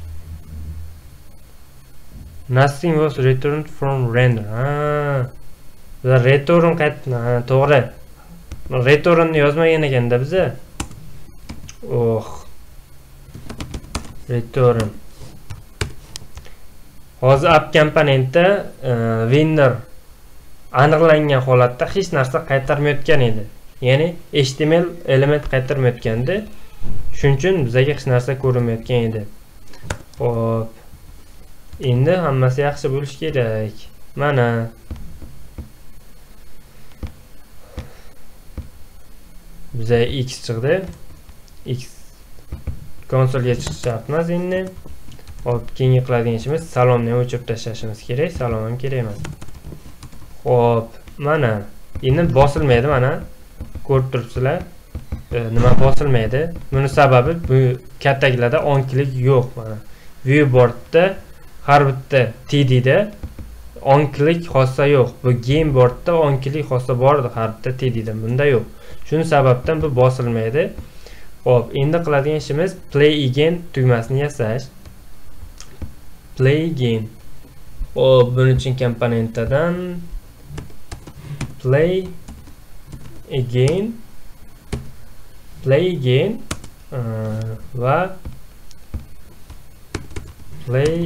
Nothing was returned from render. Ha. Bizlar return qaytdi. To'g'ri. Return ni yozmagan ekanda biza. Oh. Return. Hozir app komponentda uh, winner aniqlangan holatda hech narsa qaytarmayotgan edi. Ya'ni H T M L element qaytarmayotgandi. Shuning uchun bizga hech narsa ko'rinmayotgan edi. Hop. Endi hammasi yaxshi bo'lishi kerak. Mana bizga X chiqdi. X konsolga chiqish shart emas endi. Hop, keyingi qiladigan ishimiz salonni ham o'chirib tashlashimiz kerak. Salon ham kerak emas. Hop, mana endi bosilmaydi, mana ko'rib turibsizlar. E, nima bosilmaydi? Buni sababi bu kattagilarda onklik yo'q mana. Viewboardda har bitta T D da onklik xossa yo'q. Bu gameboardda onklik xossa bor edi har bitta T D da. Bunda yo'q. Shuning sababdan bu bosilmaydi. Hop, endi qiladigan ishimiz play again tugmasini yasash. Play again. Hop, buning uchun komponentdan play again play again uh, va play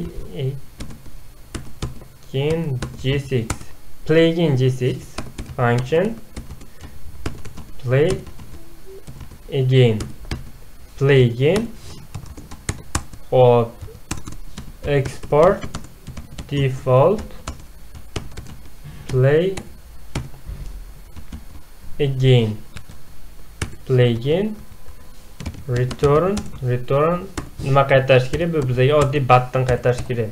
again G six play again G six function play again play again or export default play again play again return return nima qaytarish kerak? Bu bizga oddiy button qaytarish kerak.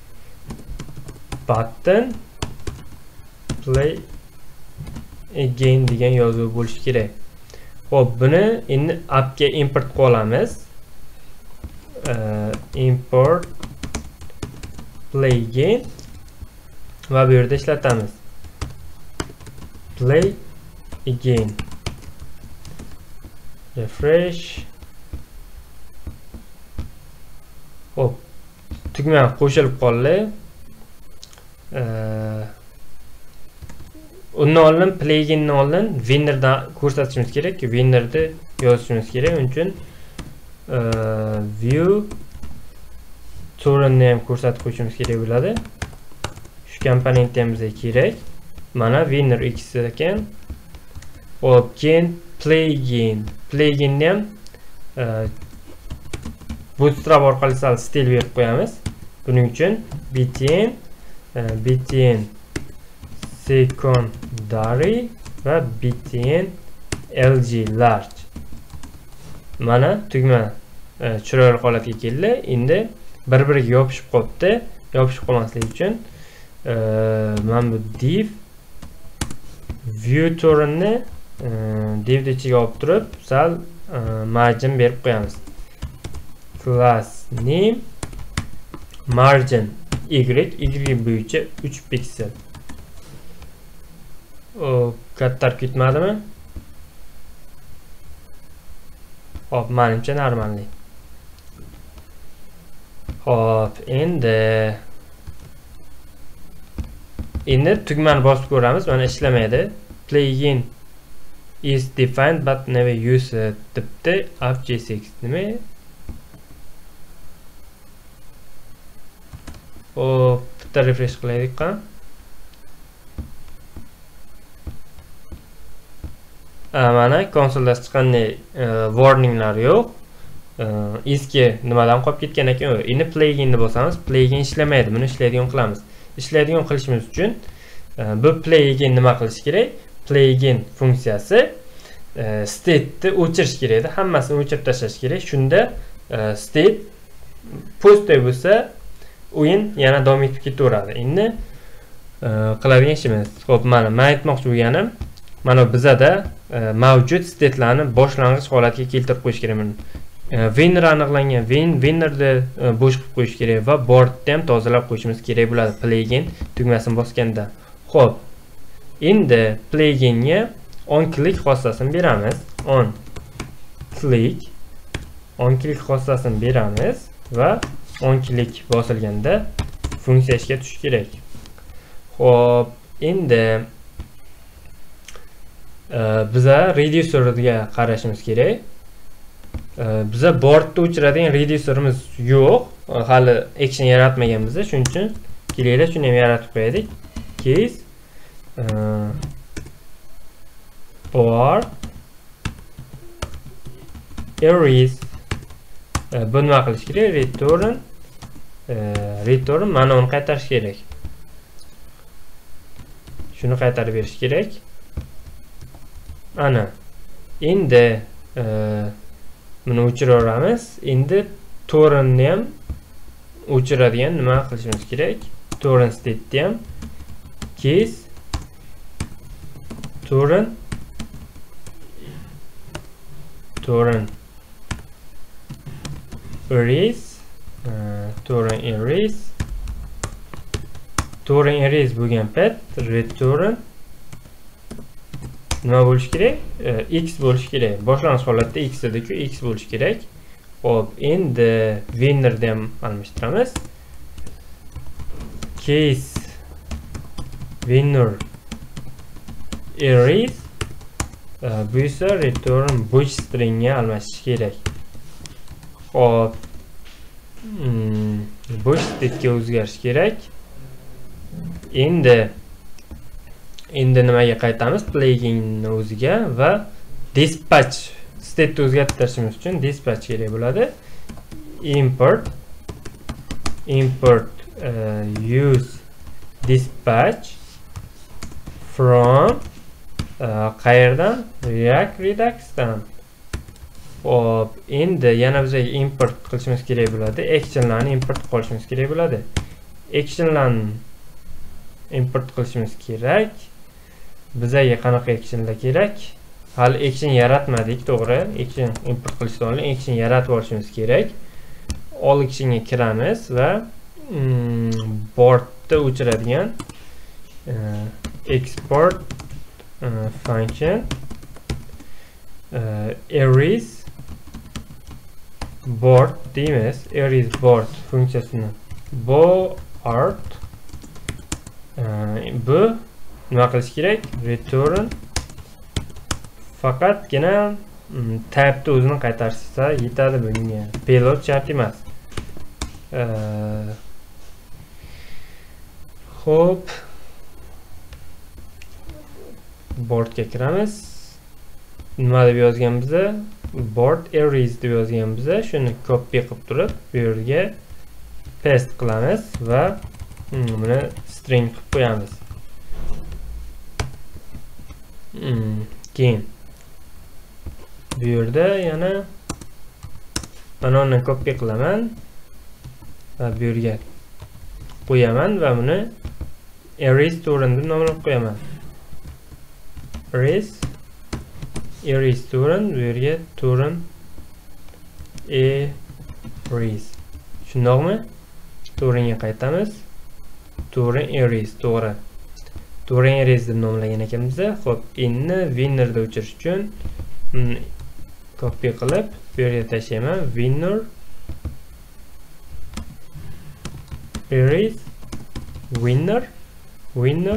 Button play again degan yozuv bo'lishi kerak. Xo'p, buni endi appga import qilib olamiz. Uh, import play again va bu yerda ishlatamiz. Play again. Refresh. Hop, tugma qo'shilib qoldi. Uh, undan oldin play again'dan oldin winner'dan ko'rsatishimiz kerak. Winner'ni yozishimiz kerak. Uning uchun uh, view so'rinni ham ko'rsatib qo'yishimiz kerak bo'ladi. Shu komponentni ham bizga kerak. Mana winner x ekan. Hop, keyin play again. Play again'ni ham uh, bootstrap orqali sal stil berib qo'yamiz. Buning uchun btn btn secondary va btn lg large. Mana tugma chiroyli holatga keldi. Endi bir-biriga yopishib qolibdi. Yopishib qolmasligi uchun mana bu div view torrentni div ichiga olib turib, sal margin berib qo'yamiz. Class name margin y, y bo'yicha uch piksel. O kattar ketmadimi? Hop, menimcha normalniy. Hop, endi endi tugmani bosib ko'ramiz. Mana ishlamaydi. Plugin is defined but never used debdi. F J six nima? O bitta refresh qilaylik qan. Mana konsolda hech qanday warninglar yo'q. Eski nimadan qolib ketgan ekan. Endi pluginni bosamiz. Plugin ishlamaydi. Buni ishlaydigan qilamiz. Ishlaydigan qilishimiz uchun bu plugin nima qilish kerak? Plugin funksiyasi state'ni o'chirish kerak edi. Hammasini o'chirib tashlash kerak. Shunda state post bo'lsa, o'yin yana davom etib ketaveradi. Endi qiladigan ishimiz. Xo'p, mana men aytmoqchi bo'lganim, mana bizada mavjud state'larni boshlang'ich holatga keltirib qo'yish kerak. Winner aniqlangan, win winnerni bo'sh qilib qo'yish kerak va boardni ham tozalab qo'yishimiz kerak bo'ladi plugin tugmasini bosganda. Xo'p, endi pluginga on click xossasini beramiz. On click on click xossasini beramiz va on click bosilganda funksiya ishga tushishi kerak. Xo'p, endi biza reducerga qarashimiz kerak. Biza boardni o'chiradigan reducerimiz yo'q. Hali action yaratmaganmiz. Shuning uchun kelaylik, shuni ham yaratib qo'yaylik. Case board erase. Bu nima qilish kerak? Return return mana uni qaytarish kerak. Shuni qaytarib berish kerak. Ana. Endi buni o'chiraveramiz. Endi torrentni ham o'chiradigan nima qilishimiz kerak? Torrent state'ni ham case torrent torrent erase torrent erase torrent erase bo'lgan payt return nima bo'lish kerak? X bo'lish kerak. Boshlang'ich holatda x edi-ku, x bo'lish kerak. Xo'p, endi winnerni ham almashtiramiz. Case winner erase bu esa return bo'sh stringga almashish kerak. Xo'p, bo'sh state'ga o'zgarish kerak. Endi endi nimaga qaytamiz? Pluginni o'ziga va dispatch state o'zgartirishimiz uchun dispatch kerak bo'ladi. Import import uh, use dispatch from uh, qayerdan? React Redux-dan. Hop, endi yana bizga import qilishimiz kerak bo'ladi. Actionlarni import qilishimiz kerak bo'ladi. Actionlarni import qilishimiz kerak. Bizga qanaqa actionlar kerak? Hali action yaratmadik, to'g'ri? Action import qilishdan oldin action yaratib olishimiz kerak. All actionga kiramiz va boardni o'chiradigan uh, export uh, function uh, erase board deymiz. Erase board funksiyasini board uh, bu nima qilish kerak? Return faqatgina tabni o'zini qaytarsa yetadi bunga. Payload shart emas. Xo'p, boardga kiramiz. Nima deb yozgan biza? board erase deb yozganmiz. Shuni copy qilib turib, bu yerga paste qilamiz va buni string qilib qo'yamiz. Keyin bu yerda yana mana uni copy qilaman va bu yerga qo'yaman va buni erase torrent deb nomlab qo'yaman. erase erase torrent, bu yerga torrent erase. Shundoqmi? Torrentga qaytamiz. Torrent erase, to'g'ri. Torrent erase deb nomlagan ekanmiz. Xo'p, inni winner deb o'chirish uchun copy qilib bu yerga tashlayman. Winner erase winner winner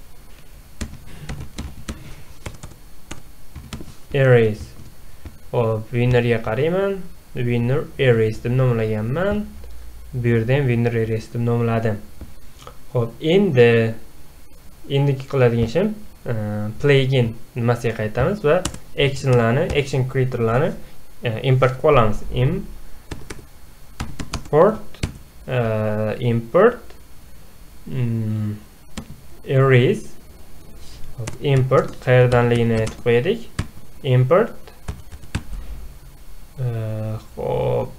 erase. Hop, winnerga qarayman. Winner erase deb nomlaganman. Bu yerda ham winner erase deb nomladim. Hop, endi endi qiladigan ishim plugin nimasiga qaytamiz va actionlarni, action creatorlarni import qilamiz. Import uh, import um, erase. Hop, import qayerdanligini aytib qo'yadik. Import uh, hop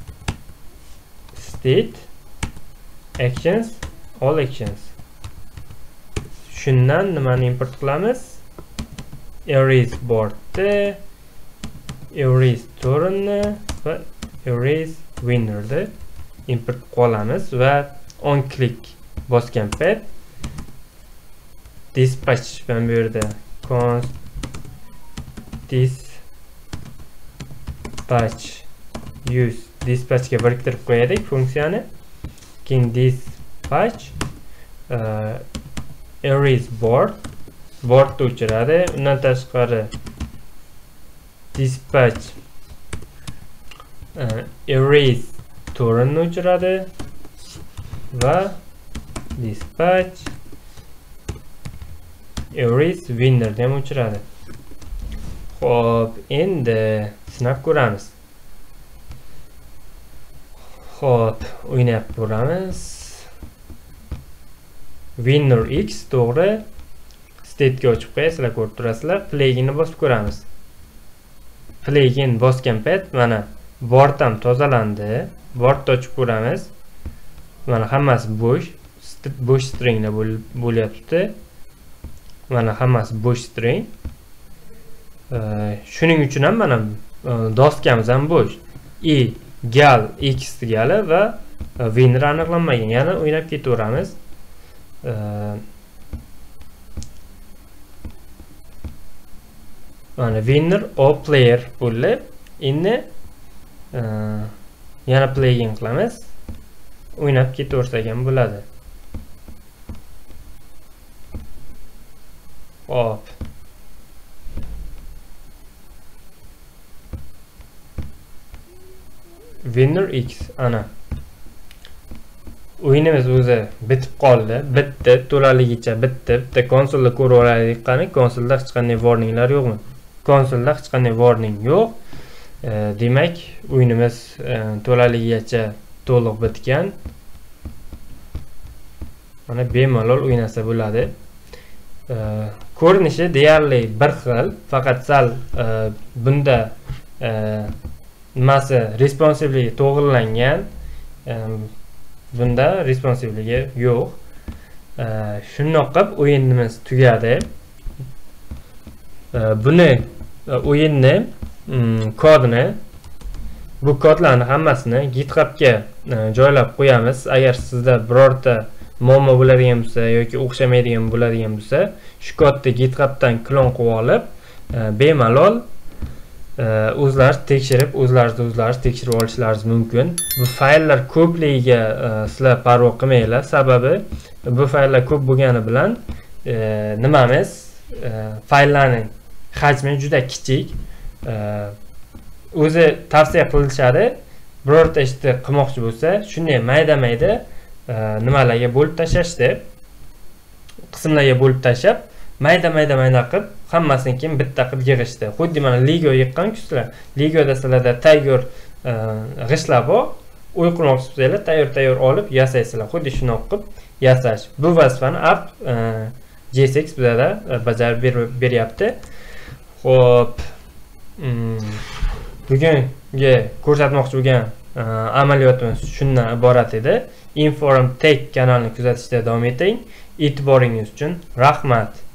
state actions all actions. Shundan nimani import qilamiz? Erase boardni, erase torrentni va erase winnerni import qilamiz va on click bosgan payt dispatch ben bu yerda const dispatch use dispatchga biriktirib qo'yadik funksiyani. Keyin dispatch uh, erase board board o'chiradi. Undan tashqari dispatch uh, erase torrent o'chiradi va dispatch erase winner ham o'chiradi. Xo'p, endi sinab ko'ramiz. Xo'p, o'ynab ko'ramiz. Winner x to'g'ri. State'ga ochib qo'yasizlar, ko'rib turasizlar. Pluginni bosib ko'ramiz. Plugin bosgan payt mana board ham tozalandi. Boardni ochib ko'ramiz. Mana hammasi bo'sh, bo'sh stringlar bo'lyapti. Mana hammasi bo'sh string. Shuning uchun ham mana doskamiz ham bo'sh. I gal x gali va winner aniqlanmagan. Yana o'ynab ketaveramiz. Mana winner o player bo'lib, endi yana plugin qilamiz. O'ynab ketaversak ham bo'ladi. Hop. Winner x ana. O'yinimiz o'zi bitib qoldi. Bitdi, to'laligicha bitdi. Bitta konsolda ko'rib olaylik qani. Konsolda hech qanday warninglar yo'qmi? Konsolda hech qanday warning yo'q. E, demak, o'yinimiz e, to'laligicha to'liq bitgan. Mana bemalol o'ynasa bo'ladi. E, ko'rinishi deyarli bir xil, faqat sal e, bunda e, nimasi responsivligi to'g'rilangan, e, bunda responsivligi yo'q. E, shundoq qilib o'yinimiz tugadi. E, buni e, o'yinni mm, kodini, bu kodlarni hammasini GitHubga e, joylab qo'yamiz. Agar sizda birorta muammo bo'ladigan bo'lsa yoki o'xshamaydigan bo'ladigan bo'lsa, shu kodni GitHubdan klon qilib olib, e, bemalol o'zlari tekshirib, o'zlaringiz o'zlaringiz tekshirib olishlaringiz mumkin. Bu fayllar ko'pligiga sizlar parvo qilmanglar, sababi bu fayllar ko'p bo'lgani bilan e, nimamiz e, fayllarning hajmi juda kichik. E, o'zi tavsiya qilishadi, birorta ishni qilmoqchi bo'lsa, shunday mayda-mayda e, nimalarga bo'lib tashlashdi, qismlarga bo'lib tashlab, mayda-mayda mayda qilib hammasini keyin bitta qilib yig'ishdi. Xuddi mana Lego yiqqan-ku sizlar. Legoda sizlarda tayyor g'ishtlar bor. Uy qurmoqchi bo'lsanglar, tayyor-tayyor olib yasaysizlar. Xuddi shuni qilib yasash. Bu vazifani app G S X bizda bajarib beryapti. Xo'p, bugungi ko'rsatmoqchi bo'lgan amaliyotimiz shundan iborat edi. Inform Tech kanalini kuzatishda davom eting. E'tiboringiz uchun rahmat.